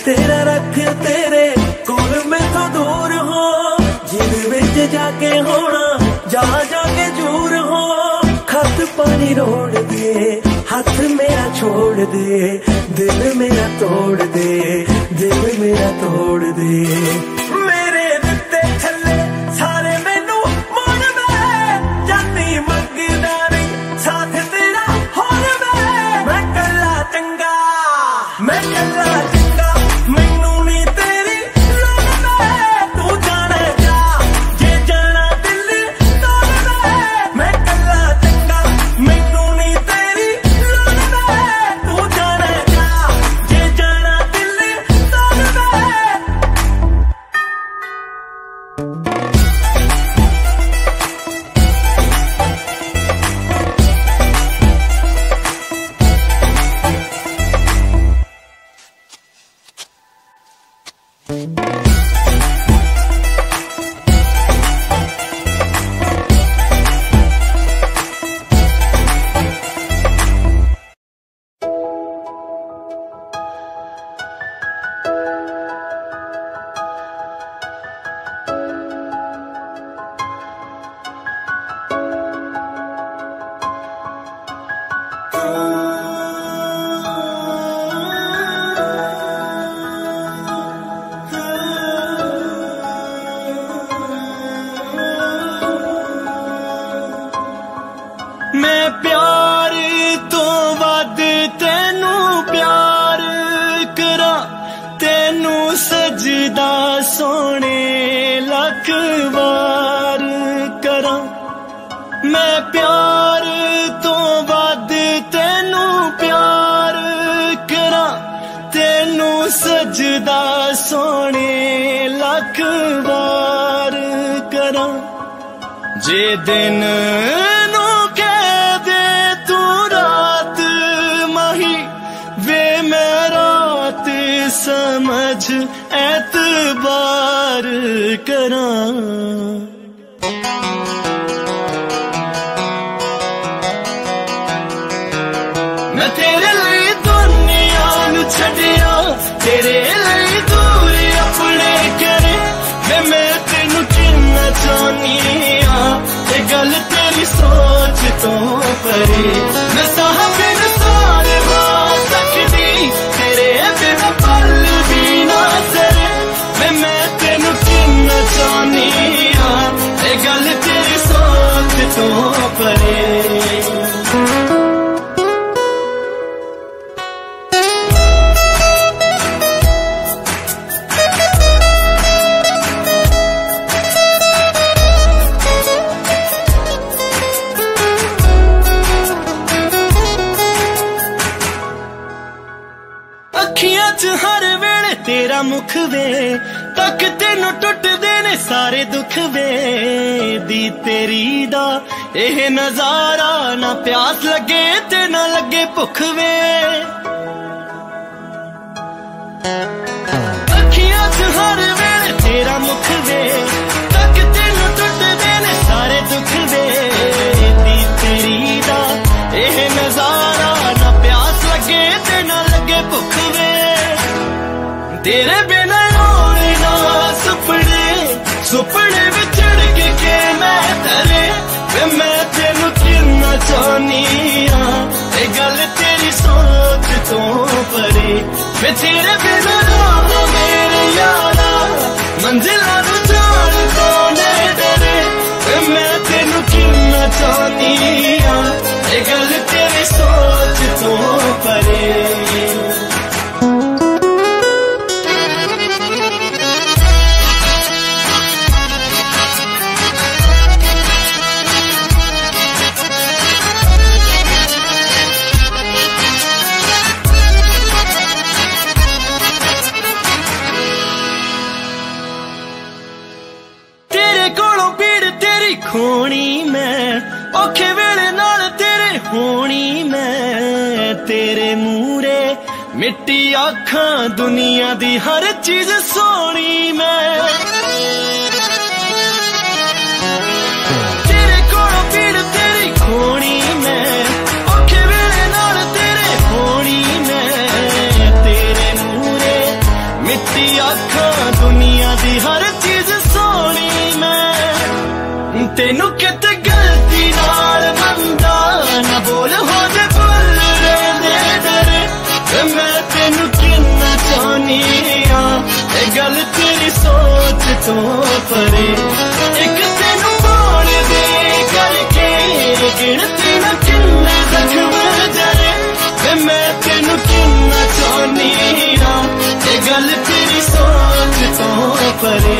तेरा रख तेरे कोल में तो दूर हो, जिद विच जाके होना जा जाके दूर हो। खत पानी रोड़ दे, हाथ मेरा छोड़ दे, दिल मेरा तोड़ दे, दिल मेरा तोड़ दे। मेरे दिते थल्ले सारे मैनू मोड़ में, जानी मंगदा नहीं साथ तेरा होर में। मैं कला चंगा, मैं कला चंगा, मैनू नहीं तेरी लोड़ में। तू जाने जा जे जाना दिल तोड़ में। मैं कला चंगा, मैनू नहीं तेरी लोड़ में। तू जाने जा जे जाना दिल तोड़ में। मैं प्यार तो वध तेनू प्यार करा, तेनू सजदा सोने लख वार करा। मैं प्यार तो वध तेनू प्यार करा, तेनू सजदा सोने लख वार करा। जे दिन नू कह दे तू रात माही, वे मैं रात समझ एतबार करा। मैं तेरे लिए दुनिया नू छड़िया, तेरे लिए दूर अपने करे। मैं मैं तेनू किन्ना चाहनी आ, ये गल तेरी सोच तो परे। मैं साहब सारे बात सकदी, तेरे बिन पल भी ना सरे। मैं मैं तेनू किन्ना चाहनी आ, ये गल तेरी सोच तो परे। अखियां च हर वेले तेरा मुख वे, तक तेनू टुटदे ने सारे दुख वे। दी तेरी दा एह नजारा, ना प्यास लगे ते ना लगे भुख वे। अखियां च हर वेले तेरा मुख वे, तक तेनू टुटदे ने सारे दुख वे। दी तेरी दा एह नजारा, ना प्यास लगे ते ना लगे भुख वे। तेरे बिना रोने ना सुपने, सुपने में चढ़ के के मैं तरे। वे मैं तेनू किन्ना चाहनी आ, ये गल तेरी सोच तो परे। मैं तेरे बिना रोना मेरे यारा, मंजिला नू जान कोने डरे। वे मैं तेनू किन्ना चाहनी आ, ये गल तेरी सोच तो परे। खोनी मैं औखे वेले नाल तेरे होनी मैं। तेरे मूरे मिट्टी आखां दुनिया दी हर चीज सोनी मैं। तेरे कोलों पीड़ तेरी खोनी मैं, औखे वेले नाल तेरे होनी मैं। तेरे मूरे तेरी आँखां दुनिया दी हर चीज सोनी मैं तेनू किते गलती नाल मंदा ना बोल हो जे भुल दे डरे मैं तेनू किन्ना चाहनी हाँ ये गल तेरी सोच तो परे एक तेनू बोल दे करके गिनती ना किन्ने जख्म जरे मैं तेनू किन्ना चाहनी हाँ ये गल तेरी सोच तो परे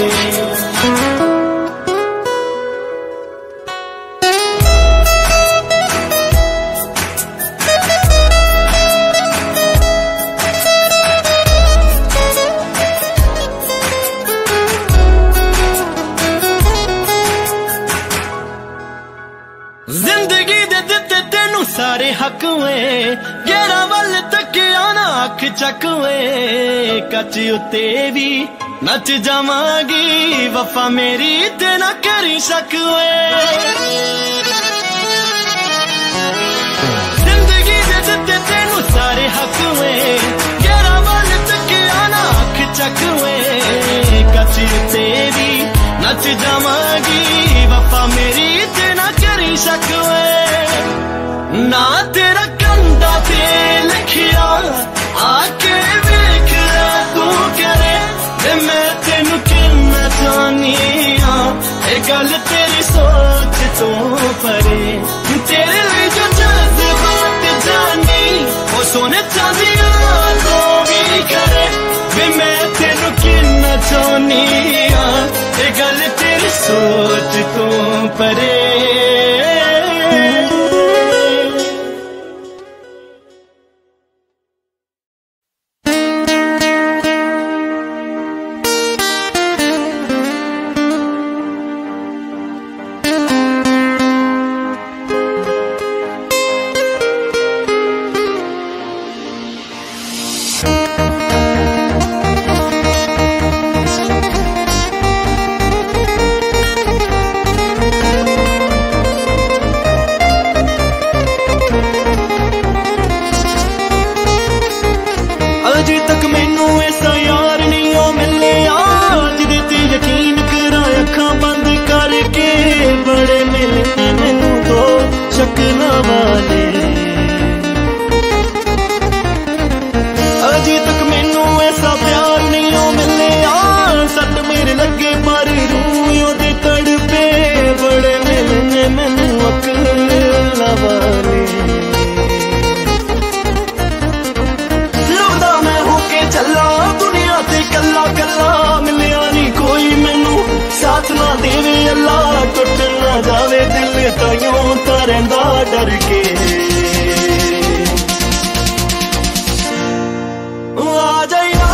जिंदगी दे दिते तेनू सारे हक वे गेरा वल तक आना अख चक वे कच उते भी नच जावांगी वफा मेरी ते ना करी शक वे जिंदगी दे दिते तेनू सारे हक वे गेरा वल तक आना अख चक वे कच उते भी नच जावांगी वफा मेरी ते ना करी शक वे ना तेरा कंधा ते लिखिया आके वेख तू करे मैं तेनू किन्ना चाहनी हाँ ये गल तेरी सोच तो परे तेरे लिए जो जज्बात जानी वो सोने चांदिया तो भी करे मैं तेनू किन्ना चाहनी हाँ ये गल तेरी सोच तो परे डर के आ जाइया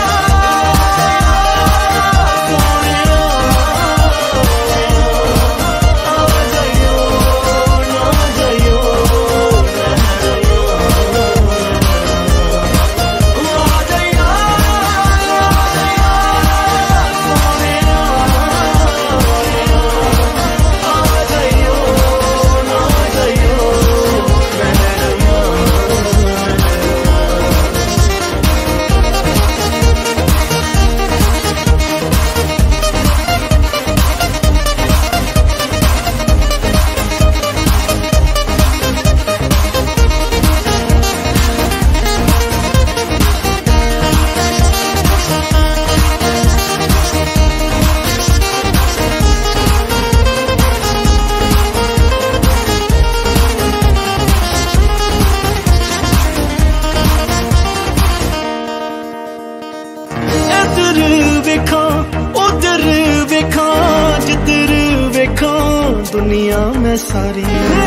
दुनिया में सारी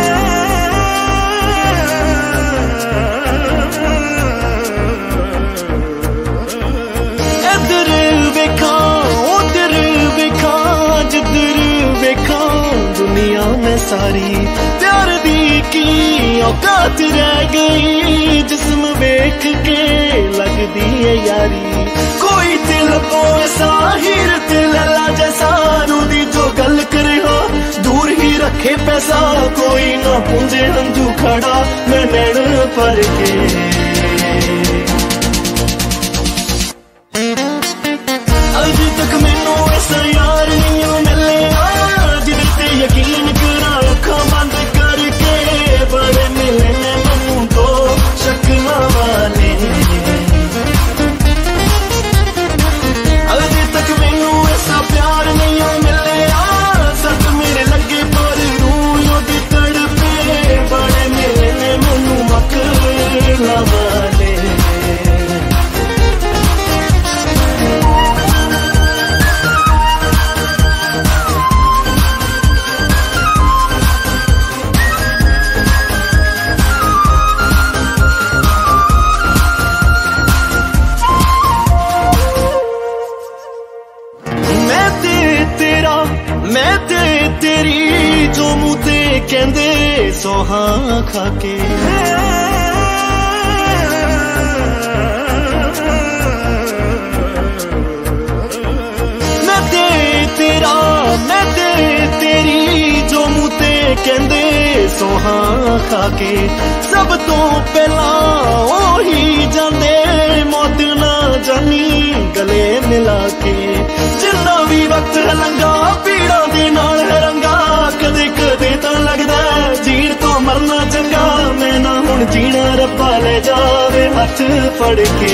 इधर वेखा उधर वेखा जिधर वेखा दुनिया में सारी प्यार दी की औकात रह गई जिस्म वेख के लगदी है यारी कोई दिल को ऐसा हीर दिल ला जैसा रूदी जो गल करे हो दूर ही रखे पैसा कोई ना पूंजे हंजू खड़ा मैं नैन पर के सोहा खाके। मैं दे तेरा मैं दे तेरी जो मुते कहंदे सोहा खाके। सब तो पहला ओही जाने मौत ना जानी गले मिला के। जिन्ना भी वक्त लंघा पीड़ा दे नाल रंगा। कदे कदे तां लगदा जीण तो मरना चंगा। मैं ना हुण जीना रब्बा ले जावे हथ फड़ के।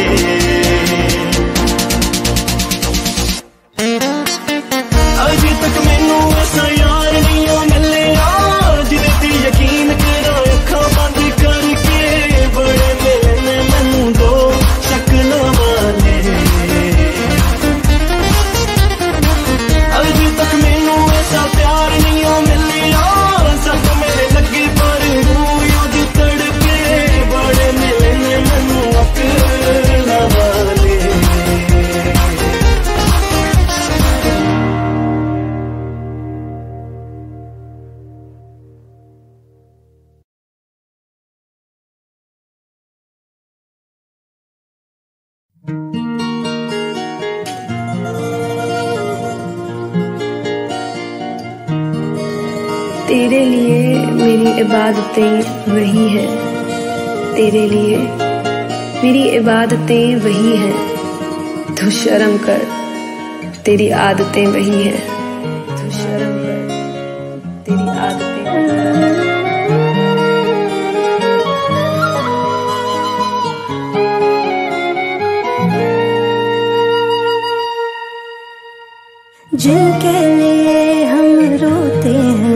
अजे तक मैनू ऐसा यार नहीं मिलिया जिदे ते यकीन करा अखां बंद करके। बड़े मिलने मैनू दो शक्ल वाले। अजे तक मैनू ऐसा प्यार नहीं मिलिया सब मेरे लगे पर रूह तड़के। बड़े मिलने मैनू अकल वाले। तेरे लिए मेरी इबादतें वही हैं। तेरे लिए मेरी इबादतें वही हैं। तू शर्म कर तेरी आदतें वही हैं। तू शर्म कर तेरी आदतें वही हैं। जिनके लिए हम रोते हैं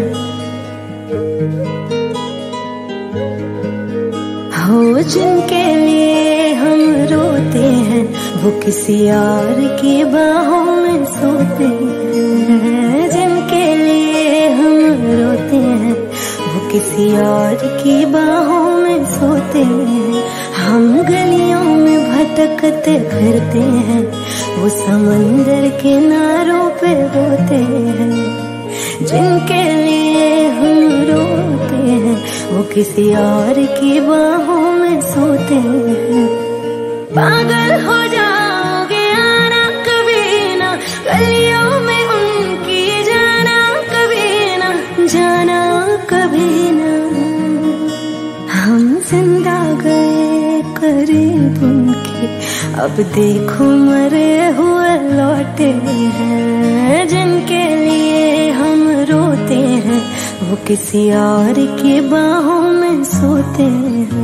हो, जिनके लिए हम रोते हैं वो किसी और की बाहों में सोते हैं। जिनके लिए हम रोते हैं वो किसी और की बाहों में सोते हैं। हम गलियों में भटकते फिरते हैं वो समंदर किनारों पे रोते हैं। जिनके लिए हम रोते हैं वो किसी और की बाहों में सोते हैं। पागल हो जाओगे आना कभी ना गलियों में उनकी जाना कभी ना जाना कभी ना। हम जिंदा गए करीब उनके अब देखो मरे हुए लौटे हैं। जिनके लिए हम रोते हैं वो किसी और की बाहों में सोते हैं।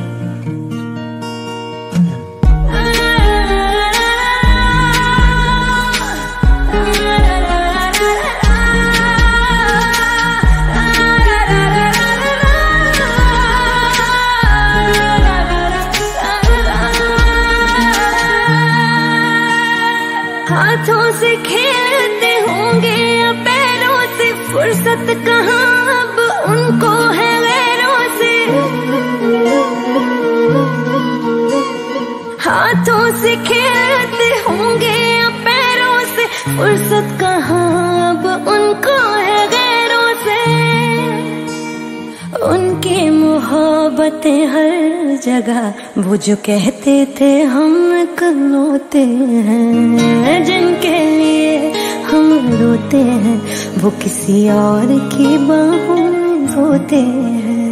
हाथों से खेलते होंगे या पैरों से फुर्सत कहाँ अब उनको है गैरों से। हाथों से खेलते होंगे या पैरों से फुर्सत कहाँ अब उनको है गैरों से। उनकी मोहब्बतें हर जगह वो जो कहते थे हम इकलौते हैं। जिनके लिए हम रोते हैं वो किसी और की बाहों में सोते हैं।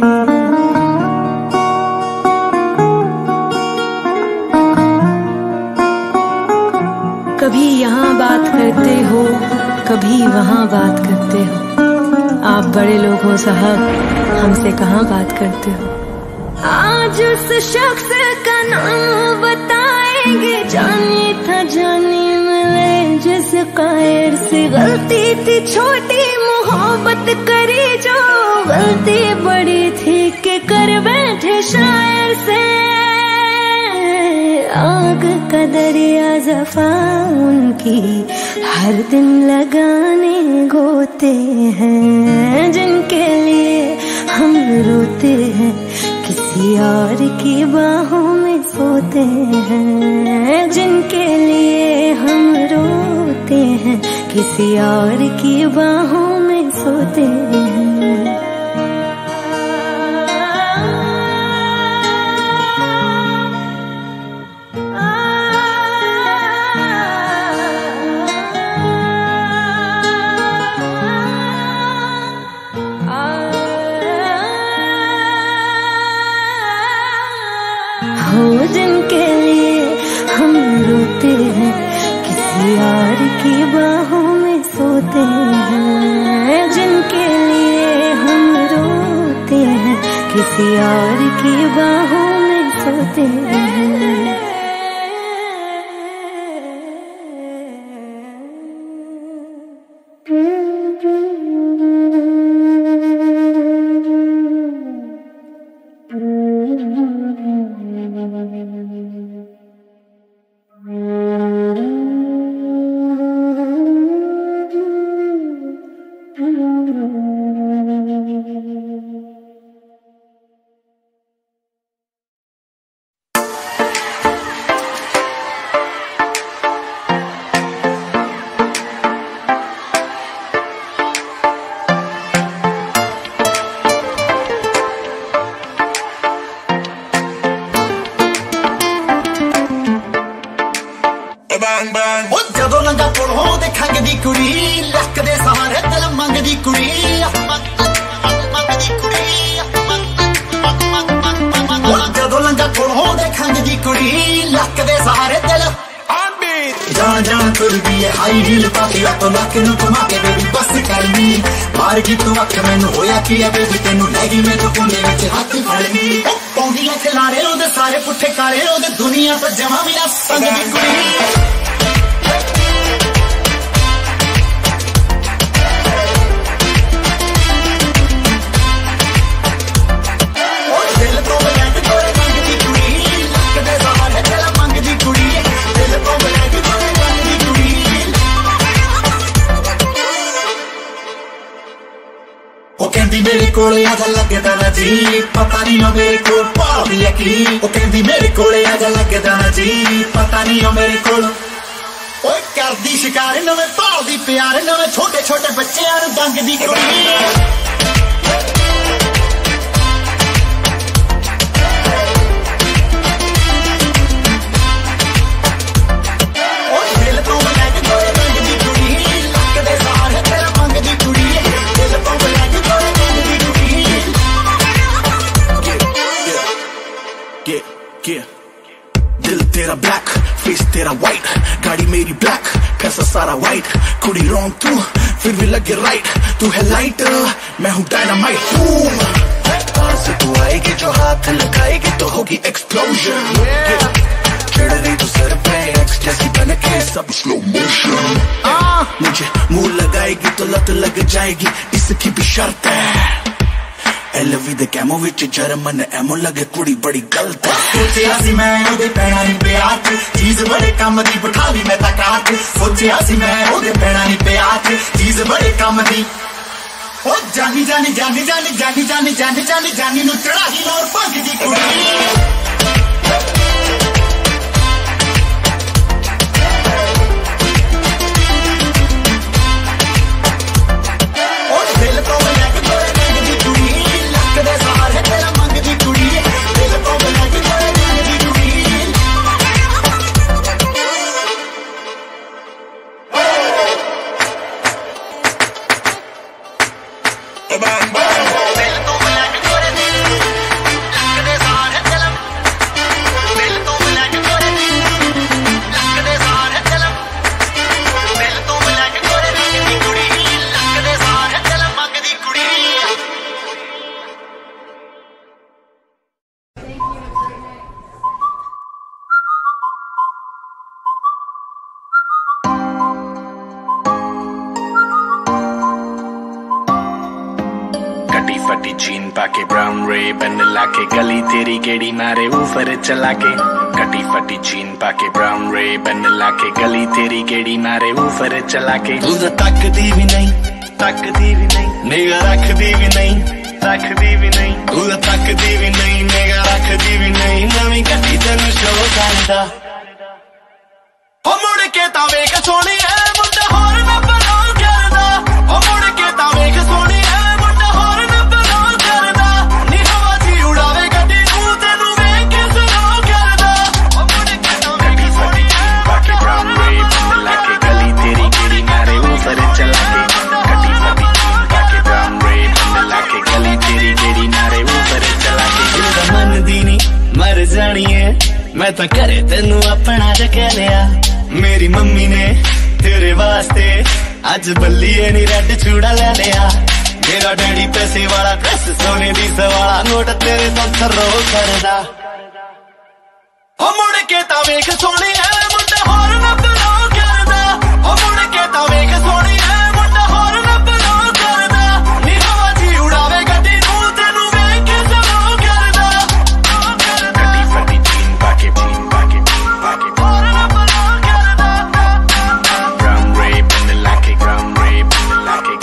कभी यहाँ बात करते हो कभी वहाँ बात करते हो। आप बड़े लोग हो साहब हमसे कहाँ बात करते हो। आज उस शख्स का नाम बताएंगे जानी था जानी मिले जिस कायर से। गलती थी छोटी मोहब्बत करी जो गलती बड़ी थी कि कर बैठे शायर से। आग का दरिया जफा उनकी हर दिन लगाने गोते हैं। जिनके लिए हम रोते हैं किसी और की बाहों में सोते हैं। जिनके लिए हम रोते हैं किसी और की बाहों में सोते हैं। जिनके लिए हम रोते हैं, किसी यार की बाहों में सोते हैं। जिनके लिए हम रोते हैं, किसी यार की बाहों में सोते हैं। ਜਦੋਂ ਲੰਗਾ ਕੋਲੋਂ ਦੇਖਾਂਗੇ ਦੀ ਕੁੜੀ ਲੱਕ ਦੇ ਸਹਾਰੇ ਦਿਲ ਮੰਗਦੀ ਕੁੜੀ ਮੰਗਦੀ ਕੁੜੀ ਜਦੋਂ ਲੰਗਾ ਕੋਲੋਂ ਦੇਖਾਂਗੇ ਦੀ ਕੁੜੀ ਲੱਕ ਦੇ ਸਹਾਰੇ ਦਿਲ ਜਾਣ ਜਾਣ ਤੁਰਦੀ ਹੈ ਹਾਈ ਹੀਲ ਪਾ ਕੇ ਆਟੋ ਲੱਕ ਨੂੰ ਘੁਮਾ ਕੇ ਬੇਬੀ ਬਸ ਕਰਨੀ ਮਾਰ ਗਈ ਤੂੰ ਅੱਖ ਮੈਨੂੰ ਹੋਇਆ ਕੀ ਹੈ ਬੇਬੀ ਤੈਨੂੰ ਲੈ ਗਈ ਮੈਂ ਤੂੰ ਕੋਨੇ ਵਿੱਚ ਹੱਥ ਫੜਨੀ ਪੌਂਦੀ ਲੈ ਖਿਲਾਰੇ ਉਹਦੇ ਸਾਰੇ ਪੁੱਠੇ ਕਾਲੇ ਉਹਦੇ ਦੁਨੀਆ ਤੋਂ ਜਮਾ ਵੀ ਨਾ ਸੰਗਦੀ ਕੁੜੀ मेरे कोले आजा लगदा ना जी पता नहीं हो मेरे को भाभी है की ओ कहंदी मेरे कोले आजा लगदा ना जी पता नहीं हो मेरे को ओए करदी शिकार नवे भालदी प्यार नवे छोटे छोटे बच्चेआं नूं दंगदी कुड़ी तेरा ब्लैक फेस तेरा वाइट गाड़ी मेरी ब्लैक पैसा सारा वाइट कुड़ी रॉन्ग तू फिर भी लगे राइट तू है लाइट मैं हूँ डायनामाइट बूम कहाँ से तू आएगी जो हाथ लगाएगी तो होगी एक्सप्लोजन चढ़ रही तू सर पे एक्सटेसी बन के सब स्लो मोशन मुझे मुंह लगाएगी तो लत लग जाएगी इसकी भी शर्त है एलवी दे कैमो विच जर्मन एमो लगे कुड़ी बड़ी गलत है सोचिया सी मैं ओदे पैणा नी प्यार चीज बड़े काम दी बिठा ली मैं तकात सोचिया सी मैं ओदे पैणा नी प्यार चीज बड़े काम दी ओ जानी जानी जानी जानी जानी जानी जानी जानी जानी नु चढ़ाई और भंग दी कुड़ी फटी जीन पाके ब्राउन रे बन लाके गली तेरी गेड़ी मारे ऊपर चला के कटी फटी जीन पाके ब्राउन रे बन लाके गली तेरी गेड़ी मारे ऊपर चला के तू तो तकदी भी नहीं तकदी भी नहीं निगाह रखदी भी नहीं रखदी भी नहीं तू तो तकदी भी नहीं निगाह रखदी भी नहीं नवी कटी तेन शो करदा हो मुड़ के ता वेख सोनी है मुंडा होर ना बनो करदा हो मुड़ के ता वेख सोनी है मुंडा होर ना बनो करदा नी हवा दी उड़ावे गड्डी नू तेनू वेख के सुनो करदा हो मुड़ के ता वेख सोनी है बाकी ब्राउन रे बन लाके गली तेरी गेड़ी मारे ऊपर चला के कटी फटी बाकी ब्राउन रे बन लाके गली तेरी गेड़ी मारे ऊपर चला के मन दी नी मर जानी है मैं तो करे तेनू अपना जके लिया। मेरी मम्मी ने तेरे वास्ते अज बल्लिए नी रेड चूड़ा ले लिया। मेरा डैडी पैसे वाला ड्रेस सोने दी सवाला नोट तेरे तो थरो करदा। ओ मुड़ के ता वेख सोनी है मुंडा होर ना बलो करदा। ओ मुड़ के ता वेख सोनी है मुंडा होर ना बलो करदा। नी हवा जी उड़ावे गड्डी नू तेनू वेख के सलो करदा। कटी फटी जीन पाके जीन पाके जीन पाके होर ना बलो करदा। brown ray vanilla के brown ray vanilla के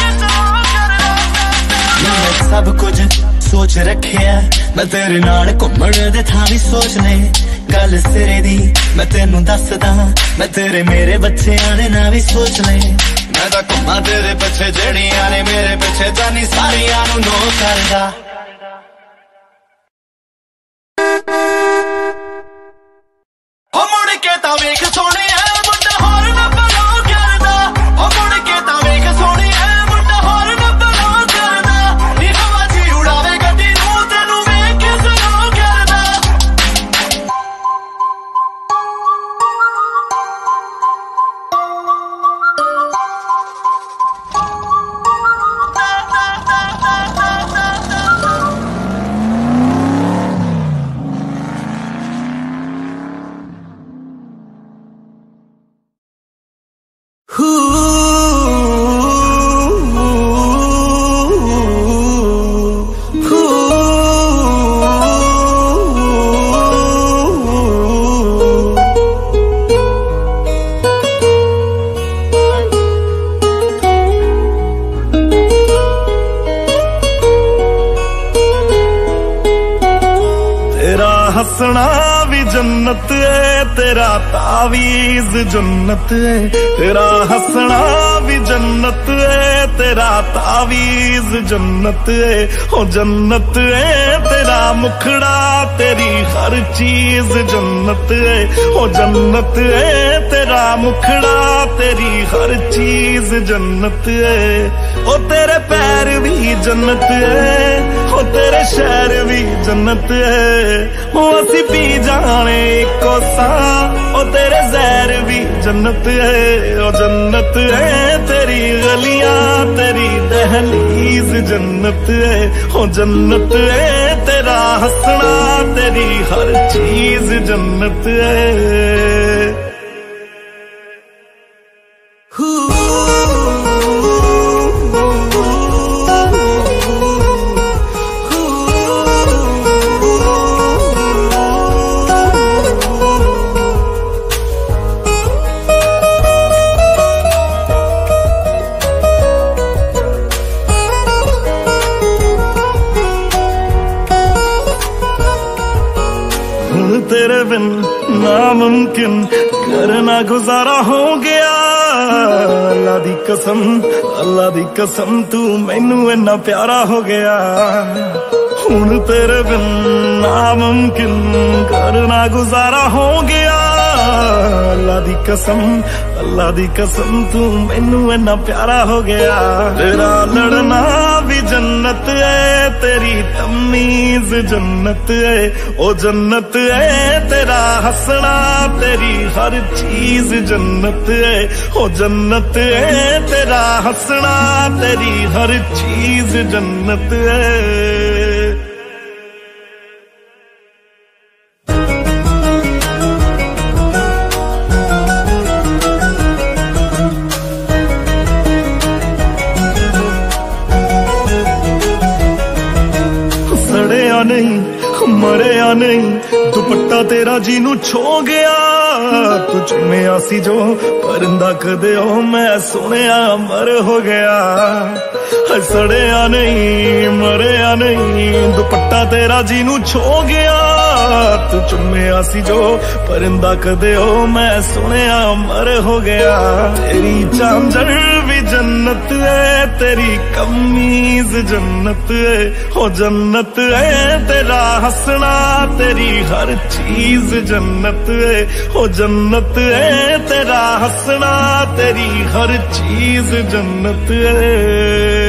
मैं सब कुछ सोच रखिया। मैं तेरे नाल घुम्मण दे थां भी सोच ले। गल सिरे दी मैं तेनू दसदा। मैं तेरे मेरे बच्चेआं दे नां भी सोच ले। मैं तां घुम्मा तेरे पिछे जड़ियां ने मेरे पिछे जानी सारियां नू नो करदा। ओ मुड़ के तां वेख सोने है मुंडा होर ना बलो करदा। ओ मुड़ के तां वेख सोने है मुंडा होर ना बलो करदा। नी हवा जी उड़ावे गड्डी नू तेनू वेख के सलो करदा। तेरा हंसना भी जन्नत है, तेरा तावीज जन्नत है। तेरा हंसना भी जन्नत है, तेरा तावीज जन्नत है। ओ जन्नत है तेरा मुखड़ा, तेरी हर चीज जन्नत है। ओ जन्नत है तेरा मुखड़ा, तेरी हर चीज जन्नत है। ओ तेरे पैर भी जन्नत है, ओ तेरे शहर भी जन्नत है। ओ असी पी जाने इको सा, ओ तेरे जहर भी जन्नत है। ओ जन्नत है तेरी गलियां, तेरी दहलीज जन्नत है। ओ जन्नत है तेरा हंसना, तेरी हर चीज जन्नत है। तेरे बिन नामुमकिन करना गुजारा हो गया। अल्लाह दी कसम, अल्लाह दी कसम तू मैनू इन्ना प्यारा हो गया। हुण तेरे बिन नामुमकिन करना गुजारा हो गया। अल्लाह दी कसम, अल्लाह दी कसम तू मैनू इन्ना प्यारा हो गया। तेरा लड़ना भी जन्नत है, तेरी तमीज जन्नत है। ओ जन्नत है तेरा हंसना, तेरी हर चीज जन्नत है। ओ जन्नत है तेरा हंसना, तेरी हर चीज जन्नत है। नहीं मरिया नहीं दुपट्टा तेरा जीनू छो गया। तू चुम्या सी जो परिंदा कदे हो, मैं सुनिया मर हो गया। सड़िया नहीं मरिया नहीं दुपट्टा तेरा जीनू छो गया। तू चुम्या सी जो परिंदा कदे हो, मैं सुनिया मर हो गया। तेरी चांदर भी जन्नत है, तेरी कमीज जन्नत है। हो जन्नत है तेरा हंसना, तेरी हर चीज जन्नत है। हो जन्नत है तेरा हंसना, तेरी हर चीज जन्नत है।